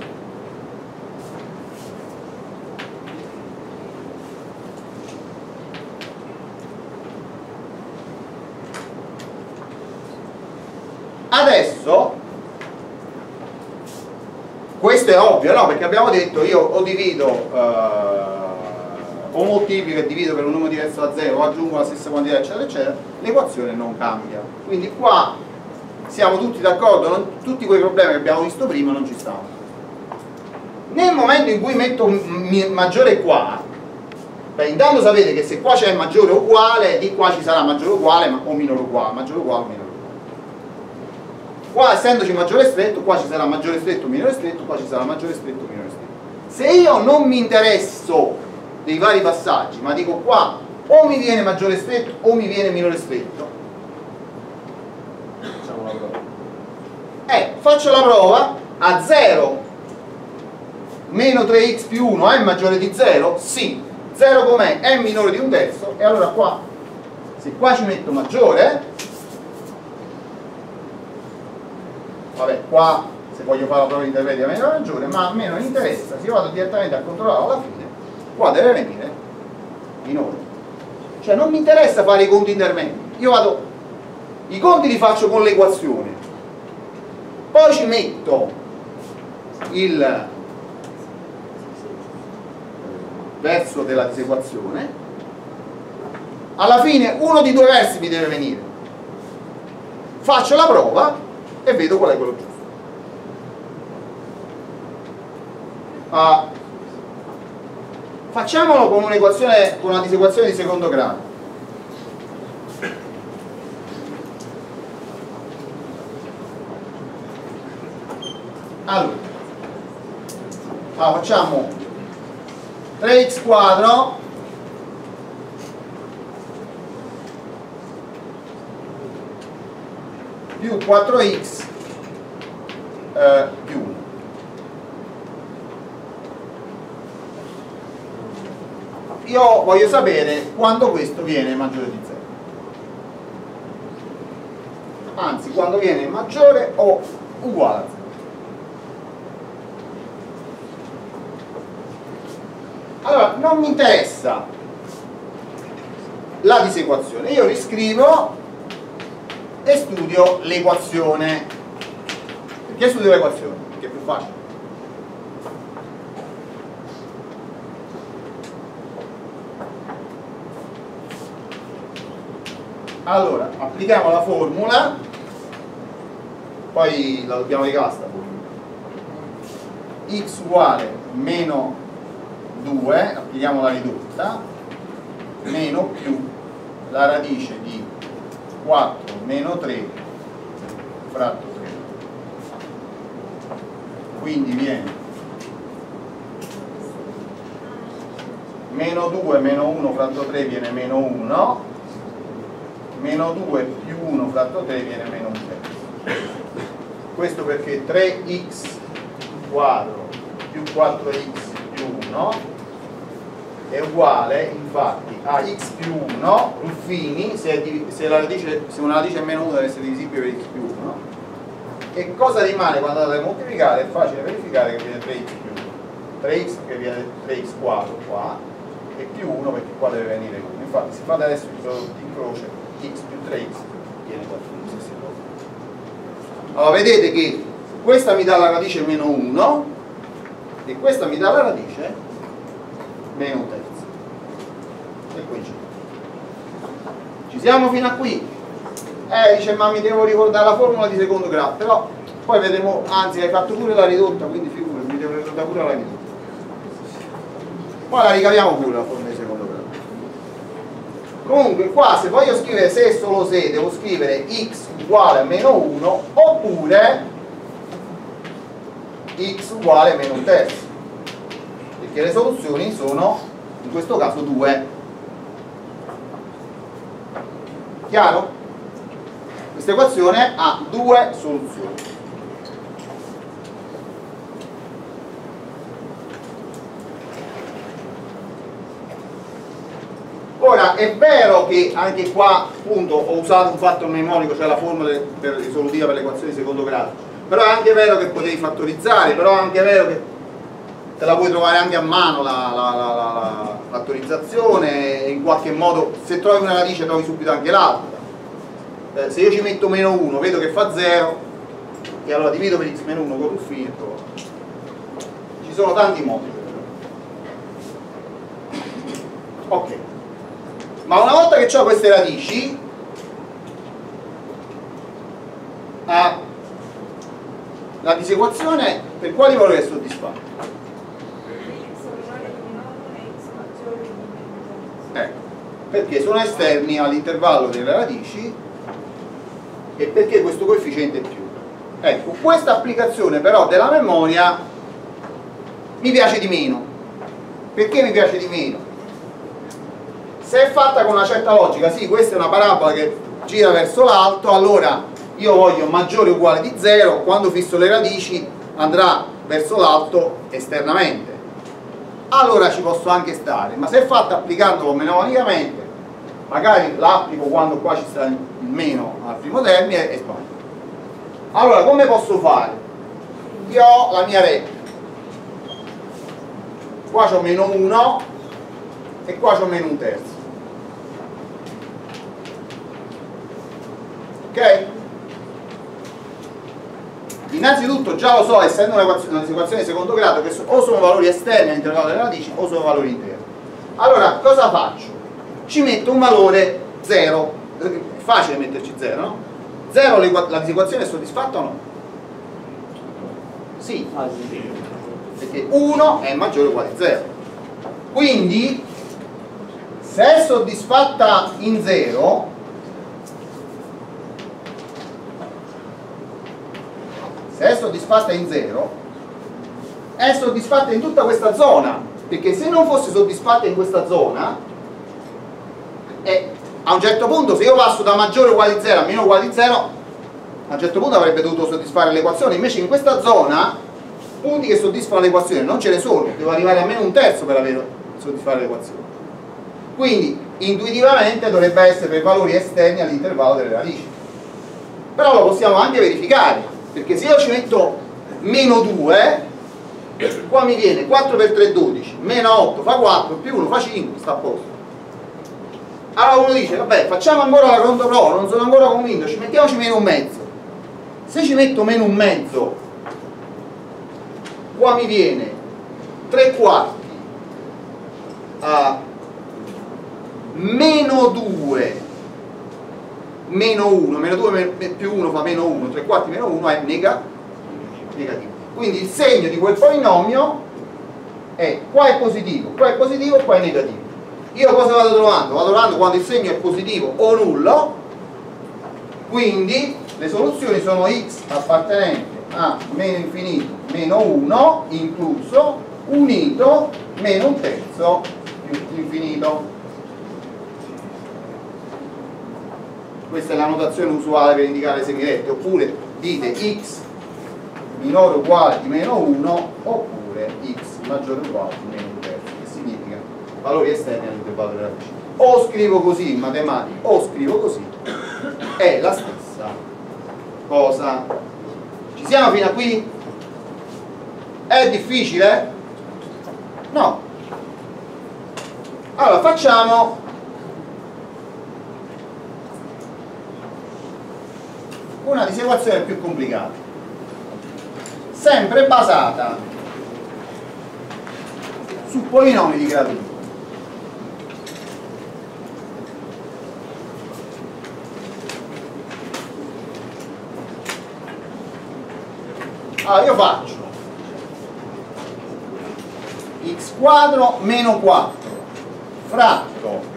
Adesso questo è ovvio, no? Perché abbiamo detto io o divido eh, o moltiplico e divido per un numero diverso da zero o aggiungo la stessa quantità eccetera eccetera, l'equazione non cambia. Quindi qua siamo tutti d'accordo, non, tutti quei problemi che abbiamo visto prima non ci stanno. Nel momento in cui metto maggiore qua, beh, intanto sapete che se qua c'è maggiore o uguale, di qua ci sarà maggiore o uguale ma, o minore uguale, maggiore o uguale o minore uguale. Qua essendoci maggiore stretto, qua ci sarà maggiore stretto, minore stretto, qua ci sarà maggiore stretto, minore stretto. Se io non mi interesso dei vari passaggi, ma dico qua o mi viene maggiore stretto o mi viene minore stretto, facciamo la prova. Eh, faccio la prova a zero meno tre x più uno è maggiore di zero? Sì. zero com'è? È minore di un terzo, e allora qua, se qua ci metto maggiore, vabbè, qua se voglio fare la prova di intermedia a meno maggiore, ma a me non interessa, se io vado direttamente a controllare alla fine, qua deve venire minore. Cioè non mi interessa fare i conti intermedi, io vado, i conti li faccio con l'equazione, poi ci metto il verso della disequazione, alla fine uno di due versi mi deve venire, faccio la prova e vedo qual è quello giusto. Uh, facciamolo con un'equazione, con una disequazione di secondo grado. allora, allora facciamo tre x quadro più quattro x eh, più uno. Io voglio sapere quando questo viene maggiore di zero, anzi quando viene maggiore o uguale a zero. Allora, non mi interessa la disequazione, io riscrivo e studio l'equazione. Perché studio l'equazione? Perché è più facile. Allora, applichiamo la formula, poi la dobbiamo ricavare sta formula. X uguale meno due, applichiamo la ridotta, meno più la radice di quattro meno tre fratto tre. Quindi viene meno due meno uno fratto tre viene meno uno, meno due più uno fratto tre viene meno un terzo. Questo perché tre x quadro più quattro x più uno è uguale infatti a x più uno, Ruffini, se, è, se, la radice, se una radice è meno uno deve essere divisibile per x più uno. E cosa rimane quando andate a moltiplicare? È facile verificare che viene tre x più uno, tre x che viene tre x quadro qua e più uno perché qua deve venire uno. Infatti se fate adesso il prodotto in croce x più tre x viene quattro x. Allora vedete che questa mi dà la radice meno uno e questa mi dà la radice meno un terzo. E qui c'è. Ci siamo fino a qui? Eh, dice ma mi devo ricordare la formula di secondo grado, però poi vedremo, anzi hai fatto pure la ridotta, quindi figurati, mi devo ricordare pure la ridotta. Poi la ricaviamo pure la formula di secondo grado. Comunque qua se voglio scrivere se e solo se devo scrivere x uguale a meno uno oppure x uguale a meno un terzo, perché le soluzioni sono in questo caso due. Chiaro? Questa equazione ha due soluzioni. Ora è vero che anche qua appunto ho usato un fatto mnemonico, cioè la formula per risolutiva per le equazioni di secondo grado, però è anche vero che potevi fattorizzare, però è anche vero che te la puoi trovare anche a mano la, la, la, la, la fattorizzazione, e in qualche modo se trovi una radice trovi subito anche l'altra. Eh, se io ci metto meno uno vedo che fa zero e allora divido per x meno uno con Ruffini e trovo. Ci sono tanti modi. Ok. Ma una volta che ho queste radici, ah, la disequazione per quali valori è soddisfatta? Ecco, perché sono esterni all'intervallo delle radici e perché questo coefficiente è più. Ecco, questa applicazione però della memoria mi piace di meno. Perché mi piace di meno? Se è fatta con una certa logica, sì, questa è una parabola che gira verso l'alto, allora io voglio maggiore o uguale di zero, quando fisso le radici andrà verso l'alto esternamente. Allora ci posso anche stare, ma se è fatta applicandolo mnemonicamente, magari l'applico quando qua ci sta il meno al primo termine e sbaglio. Allora come posso fare? Io ho la mia retta, qua c'ho meno uno e qua c'ho meno un terzo. Ok? Innanzitutto già lo so, essendo una disequazione di secondo grado, che o sono valori esterni all'intervallo delle radici o sono valori interni. Allora cosa faccio? Ci metto un valore zero. È facile metterci zero, no? zero la disequazione è soddisfatta o no? Sì, perché uno è maggiore o uguale a zero. Quindi se è soddisfatta in zero, se è soddisfatta in zero, è soddisfatta in tutta questa zona, perché se non fosse soddisfatta in questa zona, e a un certo punto se io passo da maggiore uguale a zero a meno uguale a zero, a un certo punto avrebbe dovuto soddisfare l'equazione. Invece in questa zona punti che soddisfano l'equazione non ce ne sono, devo arrivare a meno un terzo per avere, soddisfare l'equazione. Quindi intuitivamente dovrebbe essere per valori esterni all'intervallo delle radici, però lo possiamo anche verificare, perché se io ci metto meno due, qua mi viene quattro per tre dodici, meno otto fa quattro, più uno fa cinque, sta a posto. Allora uno dice, vabbè, facciamo ancora la controprova, non sono ancora convinto, ci mettiamoci meno un mezzo. Se ci metto meno un mezzo, qua mi viene tre quarti a meno due meno uno, meno due più uno fa meno uno, tre quarti meno uno è nega, negativo. Quindi il segno di quel polinomio è qua è positivo, qua è positivo, qua è negativo. Io cosa vado trovando? Vado trovando quando il segno è positivo o nullo, quindi le soluzioni sono x appartenente a meno infinito meno uno incluso unito meno un terzo più infinito. Questa è la notazione usuale per indicare le semirette, oppure dite x minore o uguale di meno uno oppure x maggiore o uguale di meno un terzo, che significa valori esterni all'intervallo della radice. O scrivo così in matematica o scrivo così, è la stessa cosa. Ci siamo fino a qui? È difficile? No. Allora facciamo una disequazione più complicata, sempre basata su polinomi di grado due. Allora io faccio x quadro meno quattro fratto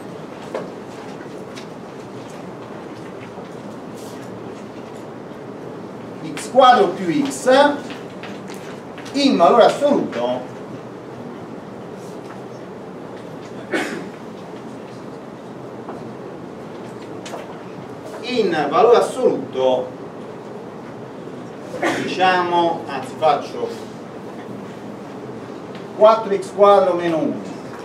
x quadro più x in valore assoluto in valore assoluto diciamo, anzi faccio quattro x quadro meno uno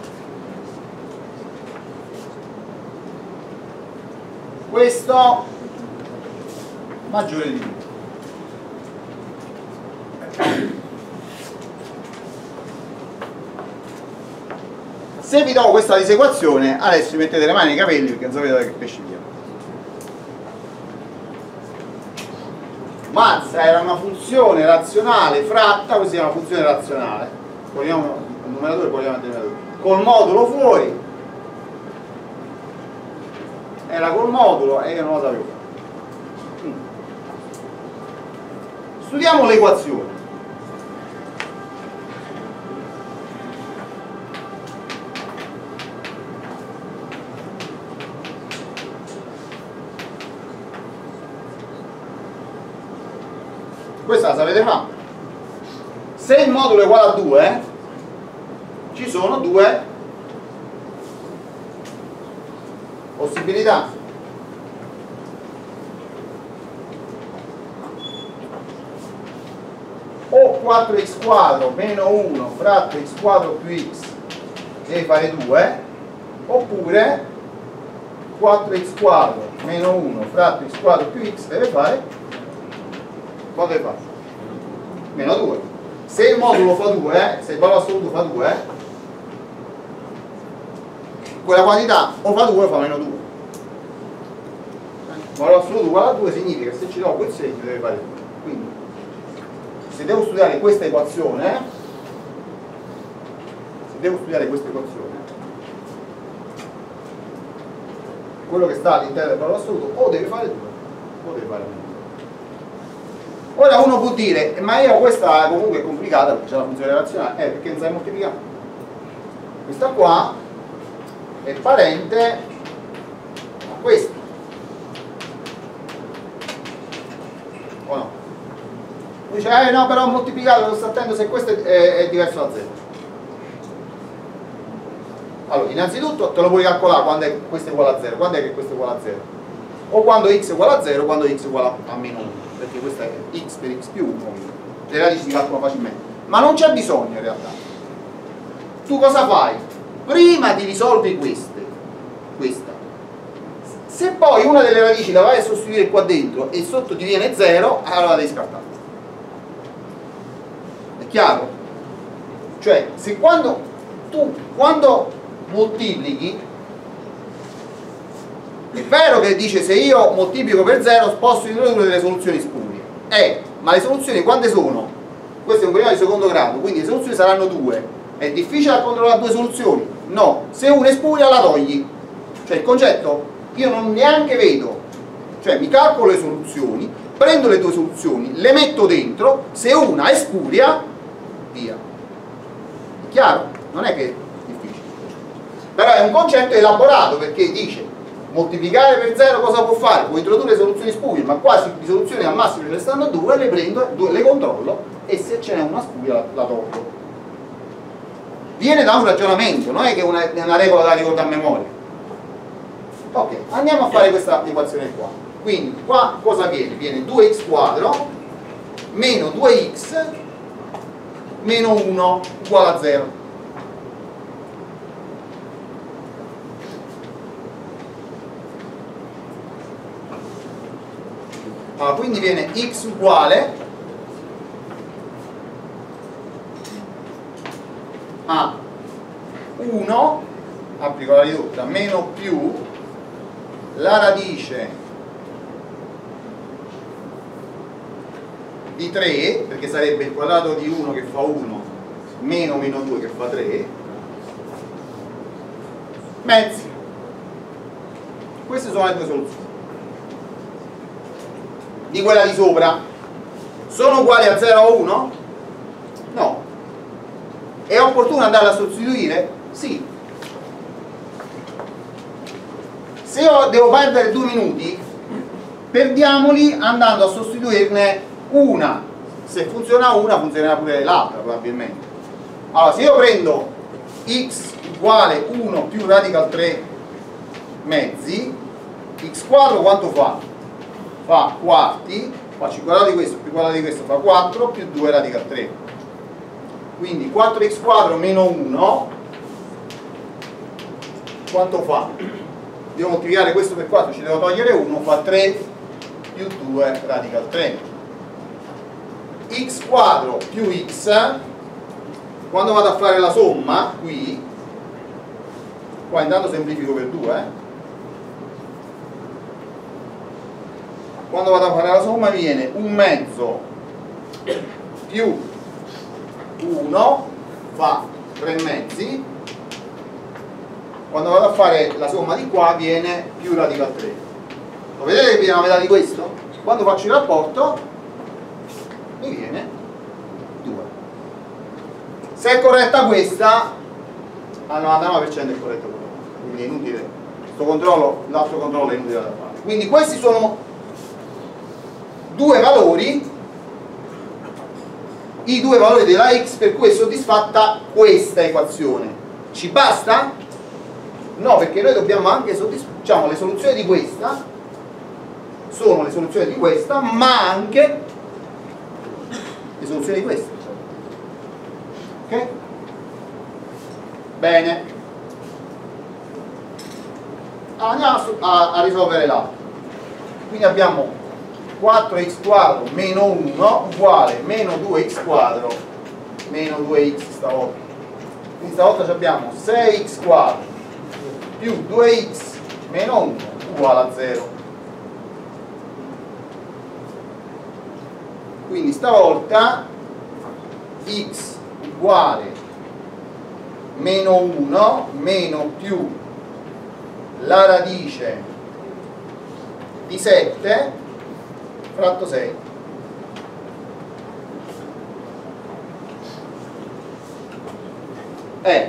questo maggiore di uno. Se vi do questa disequazione adesso vi mettete le mani nei capelli perché non sapete che pesce via. Mazza era una funzione razionale fratta, questa è una funzione razionale, vogliamo il numeratore, vogliamo il denominatore, col modulo fuori, era col modulo e io non lo sapevo. Studiamo l'equazione. Questa la sapete fare. Se il modulo è uguale a due, ci sono due possibilità. O quattro x quadro meno uno fratto x quadro più x deve fare due, oppure quattro x quadro meno uno fratto x quadro più x deve fare cosa deve fare? Meno due. Se il modulo fa due, se il valore assoluto fa due, quella quantità o fa due o fa meno due. Il valore assoluto uguale a due significa che se ci do quel segno deve fare due. Quindi, se devo studiare questa equazione, se devo studiare questa equazione, quello che sta all'interno del valore assoluto o deve fare due o deve fare meno. Ora uno può dire, ma io questa comunque è complicata perché c'è la funzione razionale, eh, perché non sai moltiplicare. Questa qua è parente a questa. O no? Dice, eh no, però ho moltiplicato, devo stare attento se questo è, è, è diverso da zero. Allora, innanzitutto te lo puoi calcolare quando è questo è uguale a zero, quando è che questo è uguale a zero? O quando x è uguale a zero, o quando x è uguale a meno uno, perché questo è x per x più uno, le radici si calcolano facilmente. Ma non c'è bisogno in realtà. Tu cosa fai? Prima ti risolvi queste, questa. Se poi una delle radici la vai a sostituire qua dentro e sotto ti viene zero, allora la devi scartare. È chiaro? Cioè, se quando tu quando moltiplichi, è vero che dice se io moltiplico per zero posso introdurre delle soluzioni spurie, eh, ma le soluzioni quante sono? Questo è un problema di secondo grado, quindi le soluzioni saranno due. È difficile da controllare due soluzioni? No, se una è spuria la togli. Cioè il concetto, io non neanche vedo, cioè mi calcolo le soluzioni, prendo le due soluzioni, le metto dentro, se una è spuria, via. È chiaro? Non è che è difficile. Però è un concetto elaborato, perché dice moltiplicare per zero cosa può fare? Può introdurre soluzioni spurie, ma quasi di soluzioni al massimo ce ne stanno due, le prendo, due, le controllo e se ce n'è una spuria la, la tolgo. Viene da un ragionamento, non è che una, è una regola da ricordare a memoria. Ok, andiamo a fare questa equazione qua. Quindi qua cosa viene? Viene due x quadro meno due x meno uno uguale a zero. Allora, quindi viene x uguale a uno, applico la ridotta, meno più la radice di tre, perché sarebbe il quadrato di uno che fa uno, meno meno due che fa tre, mezzi. Queste sono le due soluzioni. Di quella di sopra sono uguali a zero o uno? No. È opportuno andare a sostituire? Sì. Se io devo perdere due minuti, perdiamoli andando a sostituirne una. Se funziona una, funzionerà pure l'altra probabilmente. Allora, se io prendo x uguale uno più radical tre mezzi, x quadro quanto fa? Fa quarti, faccio il quadrato di questo più il quadrato di questo fa quattro più due radical tre, quindi quattro x quadro meno uno quanto fa? Devo moltiplicare questo per quattro, ci devo togliere uno, fa tre più due radical tre. X quadro più x, quando vado a fare la somma qui, qua intanto semplifico per due, eh? Quando vado a fare la somma viene un mezzo più uno fa tre mezzi, quando vado a fare la somma di qua viene più radical tre. Lo vedete che viene la metà di questo? Quando faccio il rapporto mi viene due. Se è corretta questa, al novantanove per cento è corretto quello, quindi è inutile questo controllo, l'altro controllo è inutile da fare. Quindi questi sono due valori, i due valori della x per cui è soddisfatta questa equazione. Ci basta? No, perché noi dobbiamo anche soddisfare, diciamo, le soluzioni di questa sono le soluzioni di questa, ma anche le soluzioni di questa. Ok? Bene. Andiamo a, a, a risolvere l'altro. Quindi abbiamo quattro x quadro meno uno uguale meno due x quadro meno due x stavolta. Quindi stavolta abbiamo sei x quadro più due x meno uno uguale a zero. Quindi stavolta x uguale meno uno meno più la radice di sette fratto sei. Eh,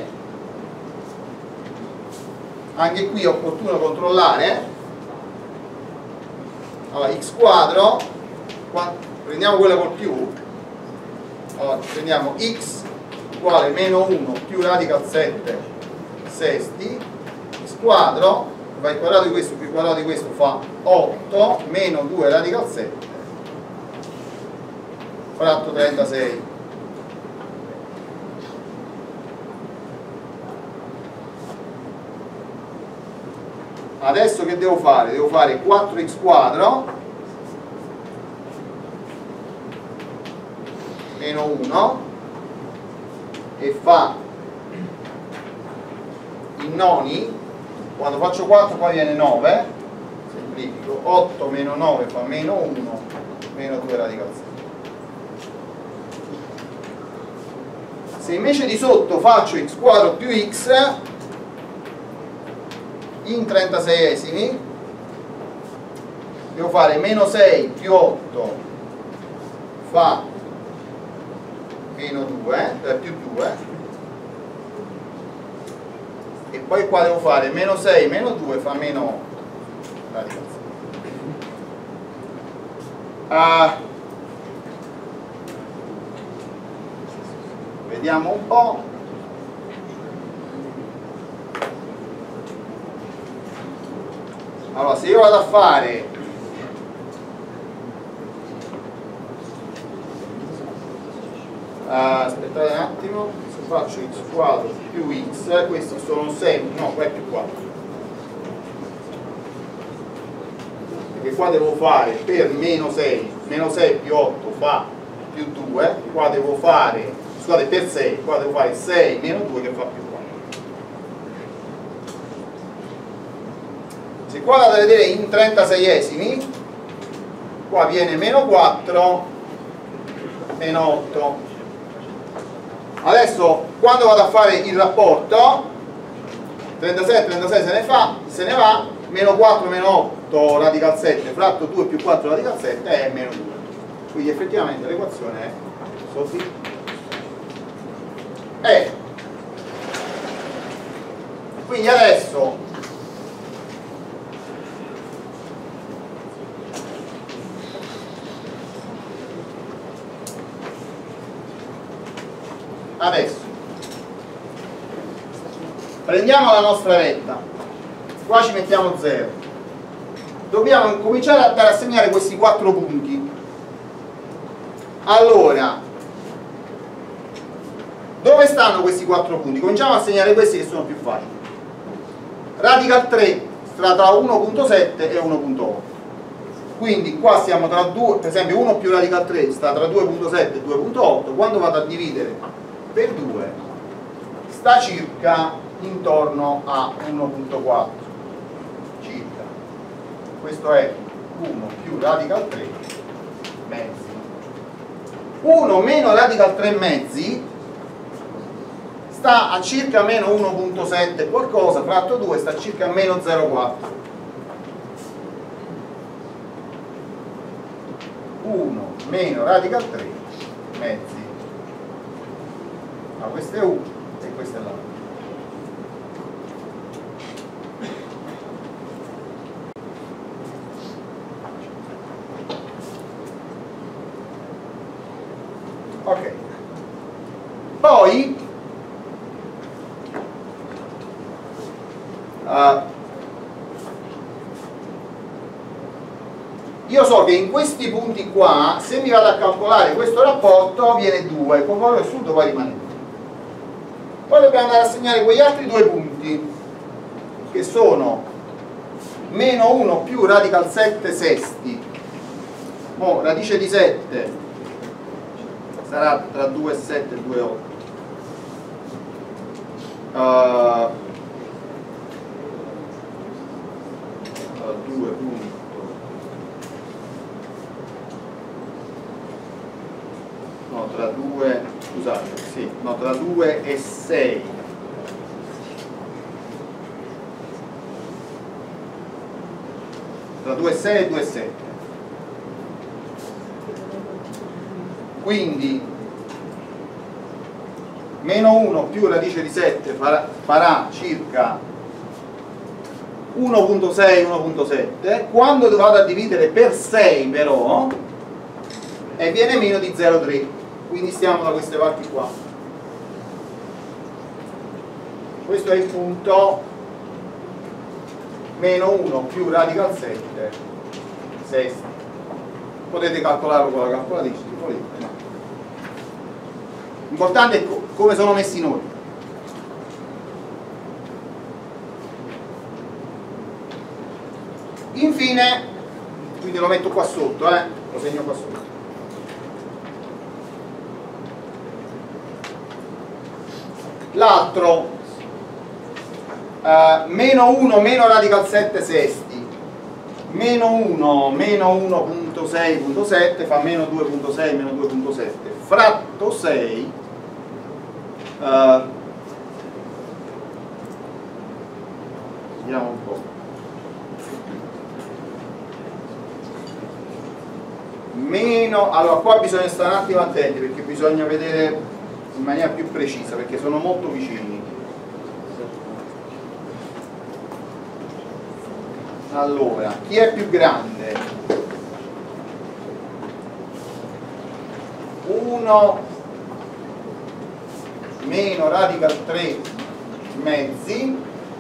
anche qui è opportuno controllare. Allora, x quadro, prendiamo quella col più, allora prendiamo x uguale meno uno più radical sette sesti, x quadro, va il quadrato di questo più il quadrato di questo fa otto, meno due radical sette fratto trentasei. Adesso che devo fare? Devo fare quattro x quadro meno uno e fa i noni, quando faccio quattro poi viene nove, semplifico, otto meno nove fa meno uno, meno due radical sette. Se invece di sotto faccio x quadro più x in trentaseiesimi, devo fare meno sei più otto fa meno due, eh, più due, e poi qua devo fare meno sei meno due fa meno otto radical sette. Uh, vediamo un po'. Allora, se io vado a fare uh, aspettate un attimo, se faccio x quadro più x, questi sono sei, no, qua è più quattro, perché qua devo fare per meno sei, meno sei più otto fa più due, qua devo fare, scusate, per sei, qua devo fare sei meno due che fa più quattro. Se qua vado a vedere in trentaseiesimi, qua viene meno quattro meno otto. Adesso quando vado a fare il rapporto trentasei trentasei se ne fa, se ne va, meno quattro meno otto radical sette fratto due più quattro radical sette è meno due, quindi effettivamente l'equazione è così. E quindi adesso adesso prendiamo la nostra retta, qua ci mettiamo zero, dobbiamo cominciare a andare a segnare questi quattro punti. Allora, dove stanno questi quattro punti? Cominciamo a segnare questi che sono più facili. Radical tre sta tra uno virgola sette e uno virgola otto, quindi qua siamo tra due, per esempio uno più radical tre sta tra due virgola sette e due virgola otto, quando vado a dividere per due sta circa intorno a uno virgola quattro circa. Questo è uno più radical tre mezzi. uno meno radical tre mezzi sta a circa meno uno virgola sette qualcosa, fratto due sta a circa meno zero virgola quattro. uno meno radical tre mezzi. Ma questo è uno e questo è l'altro. Ok. Poi uh, io so che in questi punti qua, se mi vado a calcolare questo rapporto, viene due, con valore assoluto poi rimane due. Poi dobbiamo andare a segnare quegli altri due punti, che sono meno uno più radical sette sesti. Mo, radice di sette sarà tra due virgola sette e due virgola otto. Uh, due punti. No, tra due, scusate, sì, no, tra due e sei. Tra due virgola sei e due virgola sette. Quindi meno uno più radice di sette farà, farà circa uno virgola sei, uno virgola sette. Quando vado a dividere per sei però, e viene meno di zero virgola tre. quindi stiamo da queste parti qua. Questo è il punto meno uno più radical sette sesti. Potete calcolarlo con la calcolatrice, volete. L'importante è co come sono messi noi. Infine, quindi lo metto qua sotto, eh? Lo segno qua sotto. L'altro, eh, meno uno meno radical sette sesti, meno uno meno uno punto sei punto sette fa meno due punto sei meno due punto sette, fratto sei, eh, vediamo un po'. Meno, allora qua bisogna stare un attimo attenti perché bisogna vedere in maniera più precisa perché sono molto vicini. Allora, chi è più grande? uno meno radical tre mezzi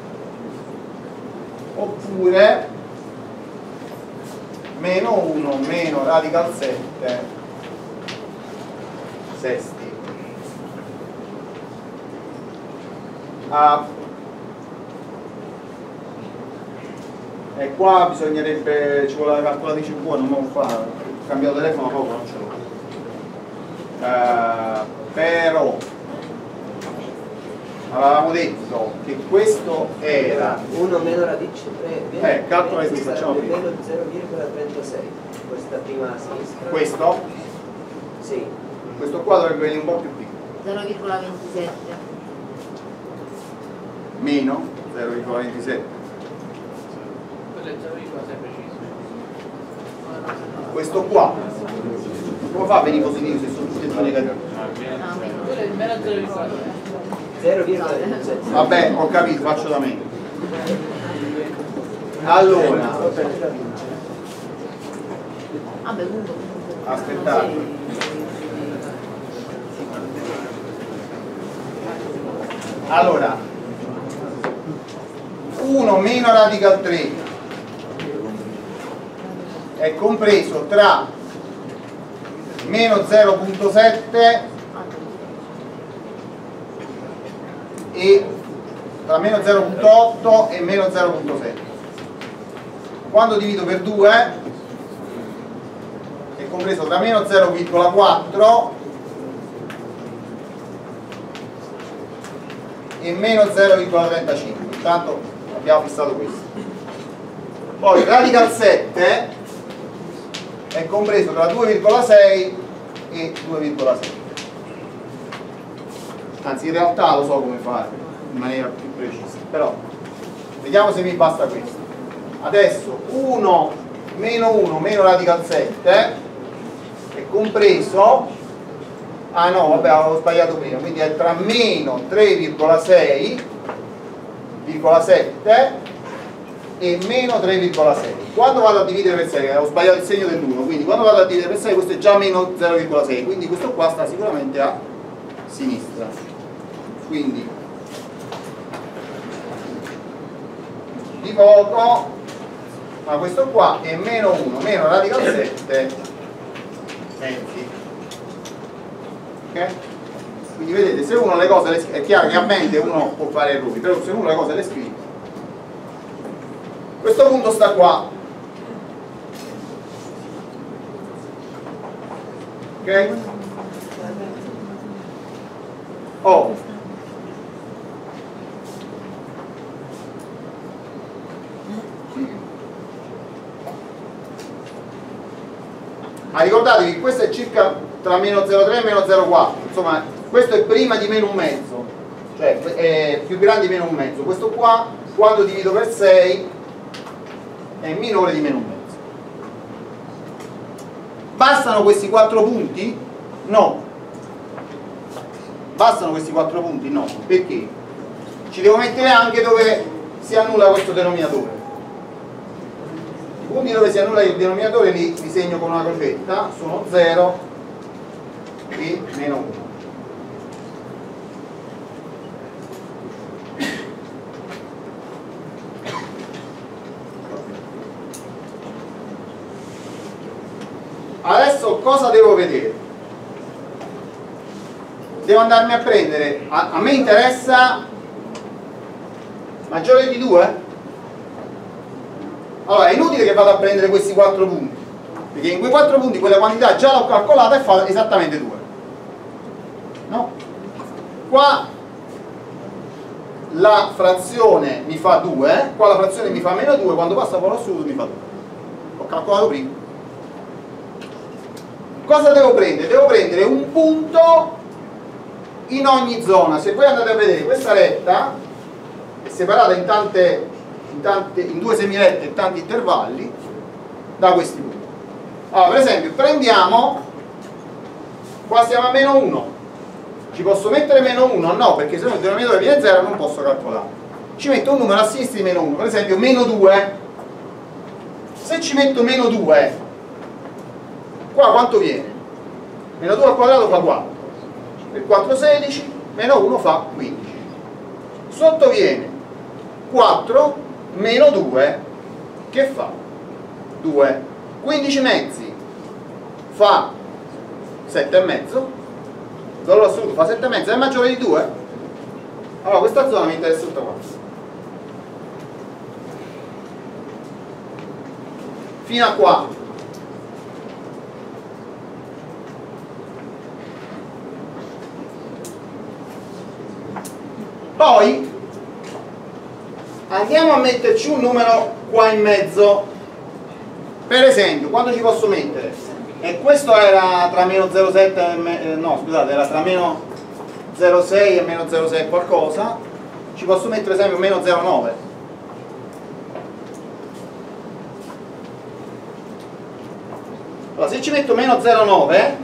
oppure meno uno meno radical sette sesti. Ah, e qua bisognerebbe, ci vuole la calcolatrice buona, non fa, ho cambiato telefono poco, non ce l'ho. Uh, però avevamo detto che questo era uno meno radice tre, eh, calcola che facciamo prima. meno zero virgola trentasei, questa prima a sinistra. Questo? Sì. Questo qua dovrebbe venire un po' più piccolo. zero virgola ventisette. Meno zero virgola ventisette. Questo qua come fa a venire positivo se sono tutti e due negativi? zero virgola ventisette. Vabbè, ho capito, faccio da me. Allora, Vabbè, comunque. aspettate. Allora, uno meno radical tre è compreso tra meno zero virgola sette e tra meno zero virgola otto e meno zero virgola sette. Quando divido per due è compreso tra meno zero virgola quattro e meno zero virgola trentacinque. Intanto abbiamo fissato questo. Poi radical sette è compreso tra due virgola sei e due virgola sette. Anzi, in realtà lo so come fare in maniera più precisa, però vediamo se mi basta questo. Adesso uno meno uno meno radical sette è compreso, ah no, vabbè, avevo sbagliato prima, quindi è tra meno tre virgola sei virgola sette e meno tre virgola sei. Quando vado a dividere per sei, ho sbagliato il segno dell'uno, quindi quando vado a dividere per sei questo è già meno zero virgola sei, quindi questo qua sta sicuramente a sinistra. Quindi di poco, ma questo qua è meno uno meno radical sette mezzi. Ok? Quindi vedete, se uno le cose le, è chiaro che a mente uno può fare errori, però se uno le cose le scrive, questo punto sta qua, ok? Oh, ma ricordatevi che questo è circa tra meno zero virgola tre e meno zero virgola quattro, insomma questo è prima di meno un mezzo, cioè è più grande di meno un mezzo. Questo qua quando divido per sei è minore di meno un mezzo. Bastano questi quattro punti? No. Bastano questi quattro punti? No. Perché? Ci devo mettere anche dove si annulla questo denominatore. I punti dove si annulla il denominatore li, li segno con una crocetta, sono zero qui meno uno. Adesso cosa devo vedere? Devo andarmi a prendere, a, a me interessa maggiore di due? Allora è inutile che vado a prendere questi quattro punti, perché in quei quattro punti quella quantità già l'ho calcolata e fa esattamente due. No? Qua la frazione mi fa due, qua la frazione mi fa meno due, quando passa per l'assoluto mi fa due. Ho calcolato prima. Cosa devo prendere? Devo prendere un punto in ogni zona. Se voi andate a vedere questa retta è separata in tante, in, tante, in due semirette e tanti intervalli da questi punti. Allora, per esempio, prendiamo, qua siamo a meno uno, ci posso mettere meno uno? No, perché se no il denominatore viene zero non posso calcolare. Ci metto un numero a sinistra di meno uno, per esempio meno due. Se ci metto meno due, qua quanto viene? Meno due al quadrato fa quattro, per quattro sedici, meno uno fa quindici. Sotto viene quattro meno due, che fa? due. quindici mezzi fa sette e mezzo, il valore assoluto fa sette e mezzo, è maggiore di due? Allora questa zona mi interessa tutta quanta. Fino a qua. Poi andiamo a metterci un numero qua in mezzo. Per esempio, quando ci posso mettere? E questo era tra meno zero virgola sette e me, eh, no, scusate, era tra meno zero virgola sei e meno zero virgola sei qualcosa. Ci posso mettere per esempio meno zero virgola nove. Allora, se ci metto meno zero virgola nove,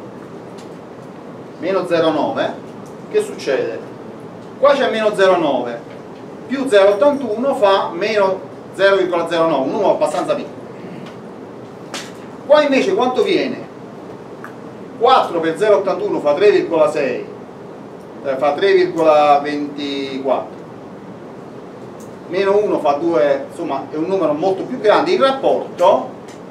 meno zero virgola nove, che succede? Qua c'è meno zero virgola nove, più zero virgola ottantuno fa meno zero virgola zero nove, un numero abbastanza piccolo. Qua invece quanto viene? quattro per zero virgola ottantuno fa tre virgola sei, eh, fa tre virgola ventiquattro, meno uno fa due, insomma è un numero molto più grande, il rapporto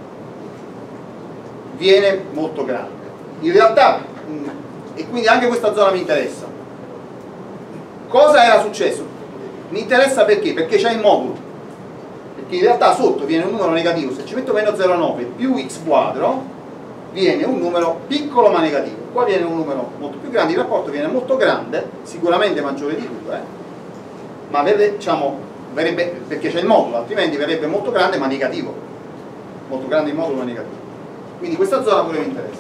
viene molto grande. In realtà, mh, e quindi anche questa zona mi interessa. Cosa era successo? Mi interessa perché? Perché c'è il modulo. Perché in realtà sotto viene un numero negativo. Se ci metto meno zero virgola nove più x quadro, viene un numero piccolo ma negativo. Qua viene un numero molto più grande, il rapporto viene molto grande, sicuramente maggiore di due, ma vede, diciamo, verrebbe, perché c'è il modulo, altrimenti verrebbe molto grande ma negativo. Molto grande il modulo ma negativo. Quindi questa zona pure mi interessa.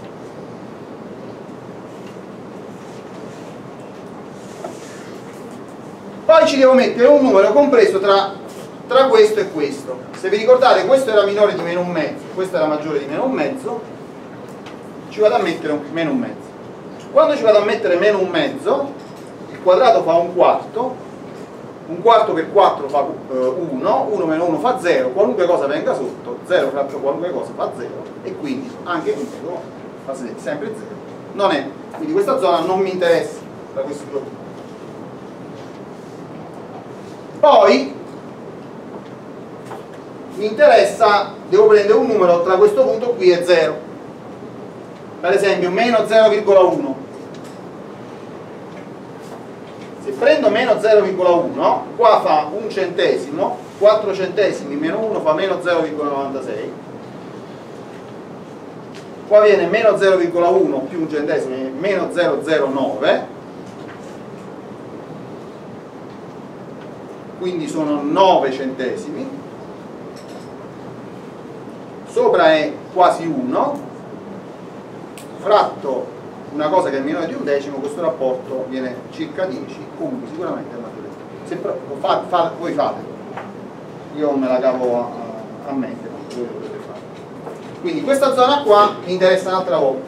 Poi ci devo mettere un numero compreso tra, tra questo e questo. Se vi ricordate, questo era minore di meno un mezzo, questo era maggiore di meno un mezzo, ci vado a mettere un, meno un mezzo. Quando ci vado a mettere meno un mezzo, il quadrato fa un quarto, un quarto per quattro fa uno, uno meno uno fa zero, qualunque cosa venga sotto, zero fratto qualunque cosa fa zero, e quindi anche intero fa sempre zero. Non è, quindi questa zona non mi interessa da questi due punti. Poi mi interessa, devo prendere un numero tra questo punto qui e zero, per esempio meno zero virgola uno. Se prendo meno zero virgola uno, qua fa un centesimo, quattro centesimi meno uno fa meno zero virgola novantasei, qua viene meno zero virgola uno più un centesimo, meno zero virgola zero nove, quindi sono nove centesimi, sopra è quasi uno, fratto una cosa che è minore di un decimo, questo rapporto viene circa dieci, comunque sicuramente è maggiore. Se fa, fa, voi fatelo, io me la cavo a, a mente, voi lo potete fare. Quindi questa zona qua mi interessa un'altra volta.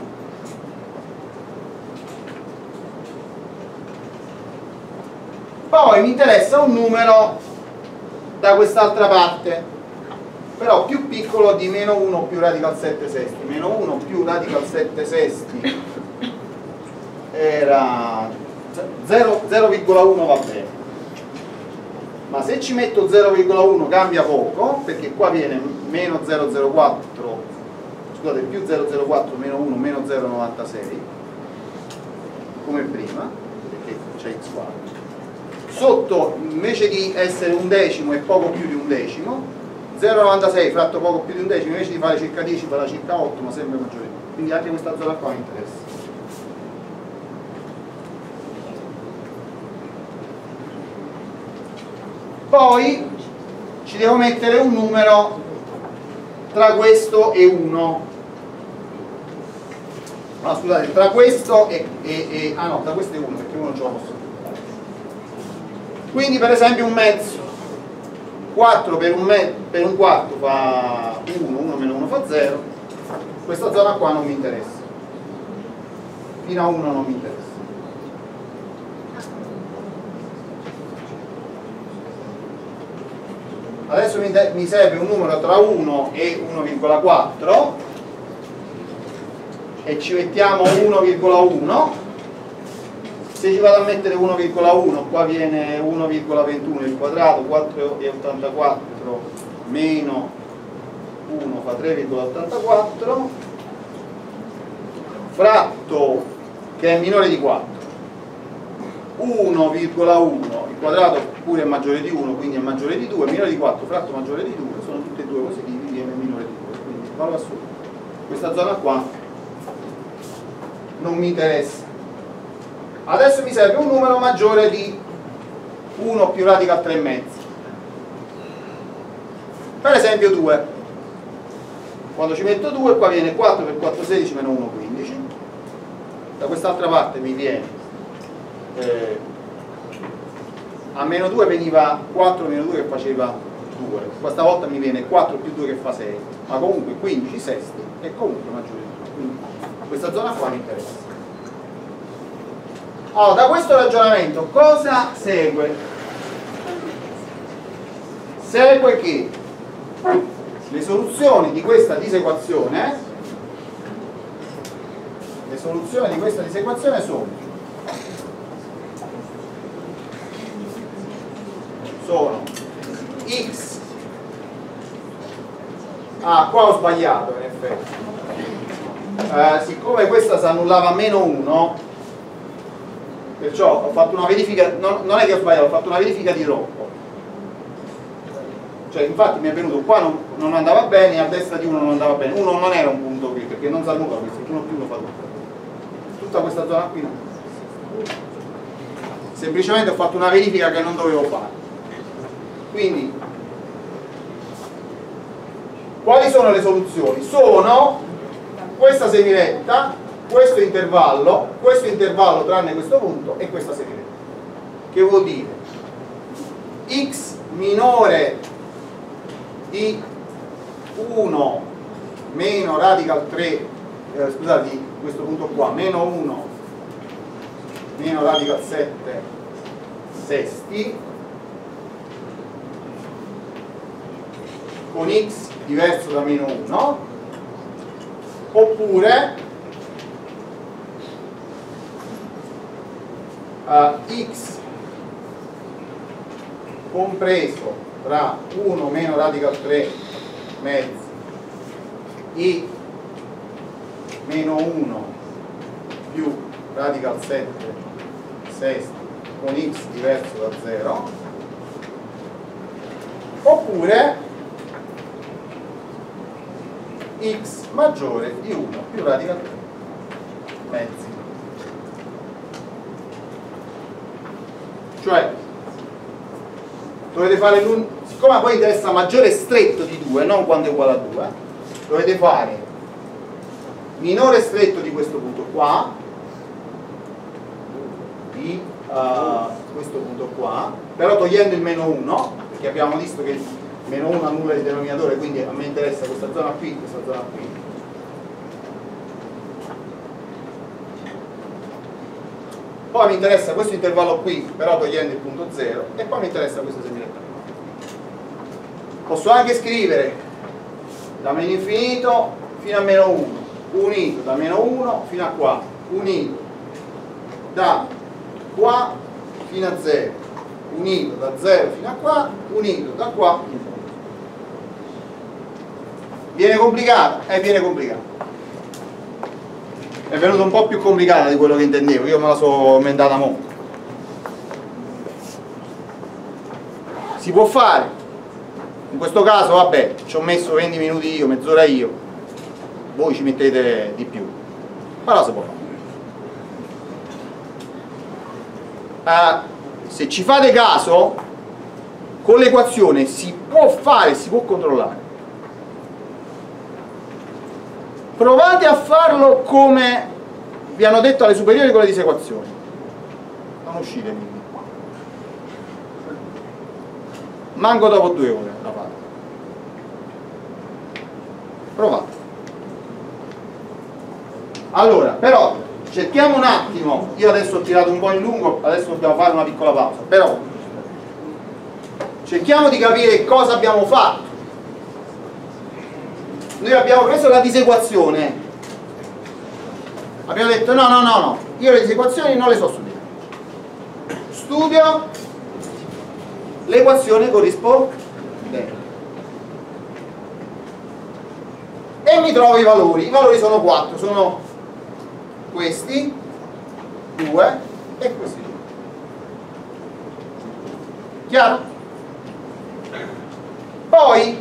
Poi mi interessa un numero da quest'altra parte, però più piccolo di meno uno più radical sette sesti. Meno uno più radical sette sesti era zero virgola uno va bene, ma se ci metto zero virgola uno cambia poco, perché qua viene meno zero virgola zero quattro, scusate, più zero virgola zero quattro meno uno meno zero virgola novantasei, come prima, perché c'è x quadro. Sotto, invece di essere un decimo e poco più di un decimo, zero virgola novantasei fratto poco più di un decimo, invece di fare circa dieci farà circa otto, ma sempre maggiore. Quindi anche questa zona qua mi interessa. Poi ci devo mettere un numero tra questo e uno. No, scusate, tra questo e, e, e ah no, tra questo e uno, perché uno non ce lo posso fare. Quindi per esempio un mezzo, quattro per un, me, per un quarto fa uno, uno meno uno fa zero, questa zona qua non mi interessa, fino a uno non mi interessa. Adesso mi, mi serve un numero tra uno e uno virgola quattro e ci mettiamo uno virgola uno. Se ci vado a mettere uno virgola uno, qua viene uno virgola ventuno il quadrato, quattro virgola ottantaquattro meno uno fa tre virgola ottantaquattro, fratto, che è minore di quattro, uno virgola uno, il quadrato pure è maggiore di uno, quindi è maggiore di due, minore di quattro, fratto maggiore di due, sono tutte e due positivi, viene minore di due, quindi valore assoluto. Questa zona qua non mi interessa. Adesso mi serve un numero maggiore di uno più radical tre e mezzo. Per esempio due. Quando ci metto due, qua viene quattro per quattro sedici meno uno quindici. Da quest'altra parte mi viene eh, a meno due veniva quattro meno due che faceva due. Questa volta mi viene quattro più due che fa sei. Ma comunque quindici sesti è comunque maggiore di due. Quindi questa zona qua mi interessa. Allora, da questo ragionamento cosa segue? Segue che le soluzioni di questa disequazione le soluzioni di questa disequazione sono sono x, ah qua ho sbagliato in effetti, eh, siccome questa si annullava a meno uno, perciò ho fatto una verifica, non, non è che ho sbagliato, ho fatto una verifica di troppo, cioè infatti mi è venuto qua non, non andava bene, a destra di uno non andava bene, uno non era un punto qui perché non si annulla questo, uno più lo fa tutto, tutta questa zona qui no, semplicemente ho fatto una verifica che non dovevo fare. Quindi quali sono le soluzioni? Sono questa semiretta, questo intervallo, questo intervallo tranne questo punto e questa semiretta, che vuol dire x minore di uno meno radical tre, eh, scusate, di questo punto qua, meno uno meno radical sette sesti, con x diverso da meno uno, oppure uh, x compreso tra uno meno radical tre mezzi e meno uno più radical sette sesti con x diverso da zero, oppure x maggiore di uno più radical tre mezzi. Cioè dovete fare l'un... siccome a voi interessa maggiore stretto di due, non quando è uguale a due, dovete fare minore stretto di questo punto qua, di uh, questo punto qua, però togliendo il meno uno, perché abbiamo visto che il meno uno annulla il denominatore, quindi a me interessa questa zona qui, questa zona qui. Poi mi interessa questo intervallo qui, però togliendo il punto zero, e poi mi interessa questa semiretta qua. Posso anche scrivere da meno infinito fino a meno uno, unito da meno uno fino a qua, unito da qua fino a zero, unito da zero fino a qua, unito da qua. Viene complicata? Eh, viene complicata. È venuta un po' più complicata di quello che intendevo, io me la so emendata molto. Si può fare, in questo caso vabbè, ci ho messo venti minuti io, mezz'ora io, voi ci mettete di più, però si può fare. Uh, se ci fate caso, con l'equazione si può fare, si può controllare. Provate a farlo come vi hanno detto alle superiori con le disequazioni, non uscite manco dopo due ore la fate. Provate. Allora, però cerchiamo un attimo, io adesso ho tirato un po' in lungo, adesso dobbiamo fare una piccola pausa, però cerchiamo di capire cosa abbiamo fatto. Noi abbiamo preso la disequazione, abbiamo detto no no no no, io le disequazioni non le so studiare, studio l'equazione corrispondente e mi trovo i valori. I valori sono quattro, sono questi due e questi due. Chiaro? Poi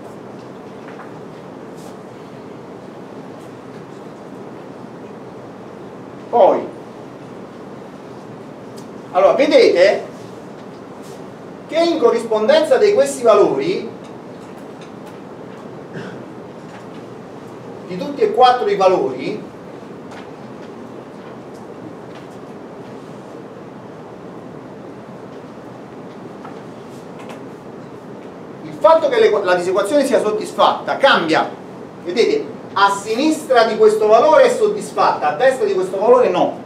poi allora vedete che in corrispondenza di questi valori, di tutti e quattro i valori, il fatto che le, la disequazione sia soddisfatta cambia, vedete, a sinistra di questo valore è soddisfatta, a destra di questo valore no.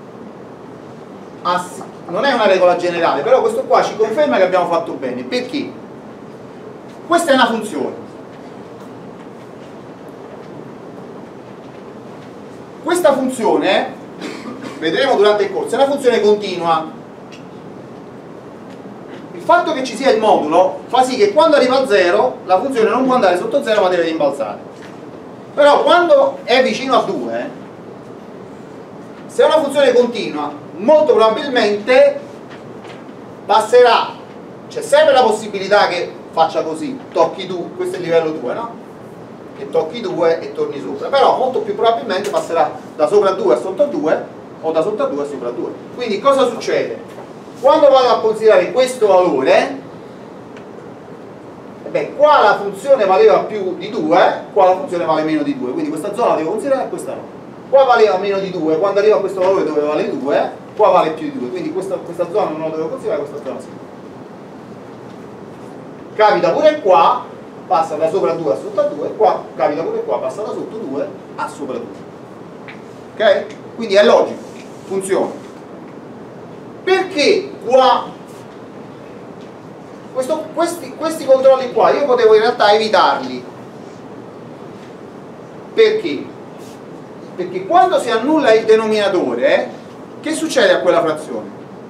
A, non è una regola generale, però questo qua ci conferma che abbiamo fatto bene. Perché? Questa è una funzione. Questa funzione, vedremo durante il corso, è una funzione continua. Il fatto che ci sia il modulo fa sì che quando arriva a zero la funzione non può andare sotto zero ma deve rimbalzare. Però quando è vicino a due, se è una funzione continua, molto probabilmente passerà, c'è sempre la possibilità che faccia così, tocchi due, questo è il livello due, no? Che tocchi due e torni sopra, però molto più probabilmente passerà da sopra due a sotto due o da sotto a due a sopra due. Quindi cosa succede? Quando vado a considerare questo valore, beh, qua la funzione valeva più di due, qua la funzione vale meno di due, quindi questa zona la devo considerare e questa no. Qua valeva meno di due, quando arriva a questo valore dove vale due, qua vale più di due, quindi questa, questa zona non la devo considerare, questa zona sì. Capita pure qua, passa da sopra due a sotto a due, qua capita pure qua, passa da sotto due a sopra due. Ok? Quindi è logico, funziona. Perché qua questo, questi, questi controlli qua io potevo in realtà evitarli? Perché? Perché quando si annulla il denominatore, che succede a quella frazione?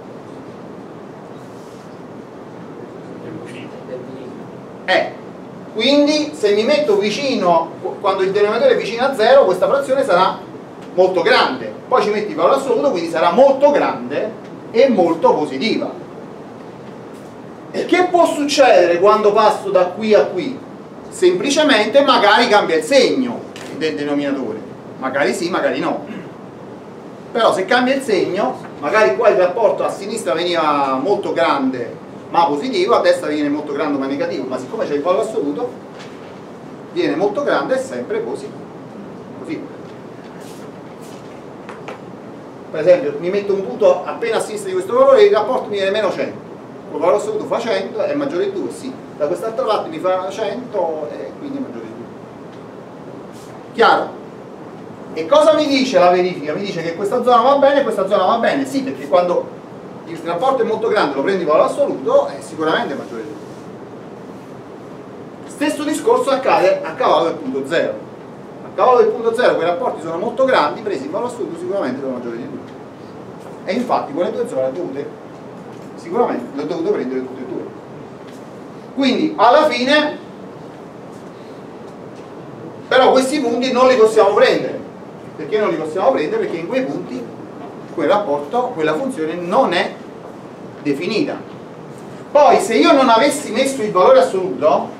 Eh, quindi se mi metto vicino, quando il denominatore è vicino a zero, questa frazione sarà molto grande. Poi ci metti il valore assoluto, quindi sarà molto grande e molto positiva. Che può succedere quando passo da qui a qui? Semplicemente magari cambia il segno del denominatore. Magari sì, magari no. Però se cambia il segno, magari qua il rapporto a sinistra veniva molto grande ma positivo, a destra viene molto grande ma negativo, ma siccome c'è il valore assoluto viene molto grande e sempre così. Così. Per esempio mi metto un punto appena a sinistra di questo valore e il rapporto mi viene meno cento. Il valore assoluto fa cento, è maggiore di due, sì. Da quest'altra parte mi fa cento e quindi è maggiore di due. Chiaro? E cosa mi dice la verifica? Mi dice che questa zona va bene e questa zona va bene, sì, perché quando il rapporto è molto grande, lo prendi in valore assoluto, è sicuramente maggiore di due. Stesso discorso accade a cavallo del punto zero. A cavallo del punto zero quei rapporti sono molto grandi, presi in valore assoluto sicuramente sono maggiori di due. e infatti quelle due zone le dovute sicuramente le ho dovute prendere tutte e due. Quindi alla fine però questi punti non li possiamo prendere. Perché non li possiamo prendere? Perché in quei punti quel rapporto, quella funzione non è definita. Poi se io non avessi messo il valore assoluto,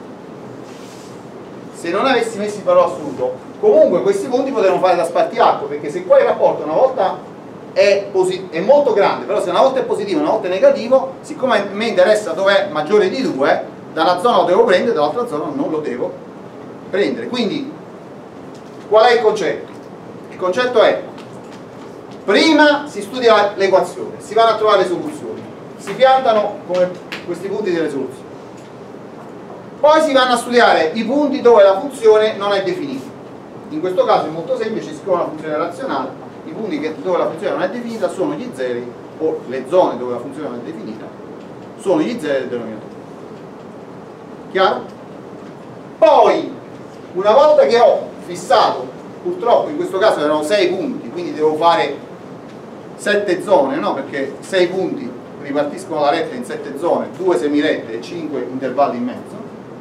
se non avessi messo il valore assoluto, comunque questi punti potevano fare da spartiacque, perché se quel rapporto una volta è, è molto grande, però se una volta è positivo e una volta è negativo, siccome a me interessa dov'è maggiore di due, da una zona lo devo prendere, dall'altra zona non lo devo prendere. Quindi qual è il concetto? Il concetto è: prima si studia l'equazione, si vanno a trovare le soluzioni, si piantano come questi punti delle soluzioni, poi si vanno a studiare i punti dove la funzione non è definita. In questo caso è molto semplice, siccome è una funzione razionale, i punti che, dove la funzione non è definita sono gli zeri, o le zone dove la funzione non è definita sono gli zeri del denominatore. Chiaro? Poi, una volta che ho fissato, purtroppo in questo caso erano sei punti, quindi devo fare sette zone, no? Perché sei punti ripartiscono la retta in sette zone, due semirette e cinque intervalli in mezzo.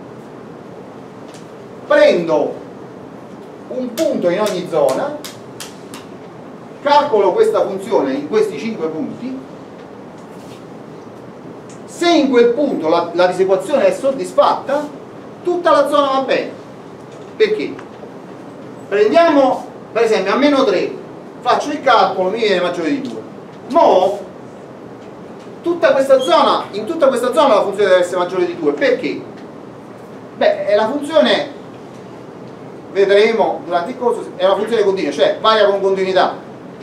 Prendo un punto in ogni zona, calcolo questa funzione in questi cinque punti. Se in quel punto la, la disequazione è soddisfatta, tutta la zona va bene. Perché? Prendiamo per esempio a meno tre, faccio il calcolo, mi viene maggiore di due. Mo tutta questa zona, in tutta questa zona la funzione deve essere maggiore di due. Perché? Beh, è la funzione, vedremo durante il corso, è una funzione continua, cioè varia con continuità.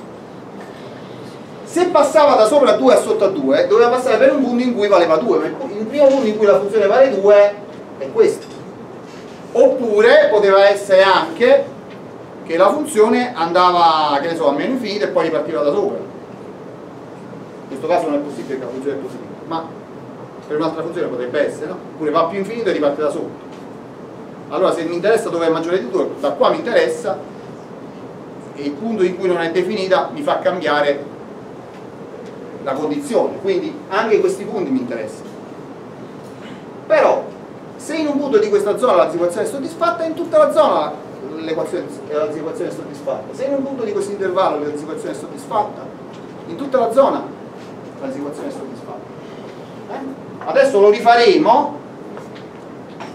Se passava da sopra a due a sotto a due, doveva passare per un punto in cui valeva due, ma il primo punto in cui la funzione vale due è questo. Oppure poteva essere anche che la funzione andava, che ne so, a meno infinito e poi ripartiva da sopra. In questo caso non è possibile che la funzione è positiva, ma per un'altra funzione potrebbe essere, no? Oppure va più infinito e riparte da sotto. Allora se mi interessa dove è maggiore di due, da qua mi interessa, e il punto in cui non è definita mi fa cambiare la condizione, quindi anche questi punti mi interessano. Però se in un punto di questa zona la disequazione è soddisfatta, in tutta la zona l'equazione, la disequazione è soddisfatta. Se in un punto di questo intervallo la disequazione è soddisfatta, in tutta la zona la disequazione è soddisfatta. Eh? Adesso lo rifaremo.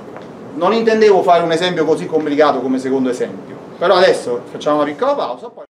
Non intendevo fare un esempio così complicato come secondo esempio, però adesso facciamo una piccola pausa. Poi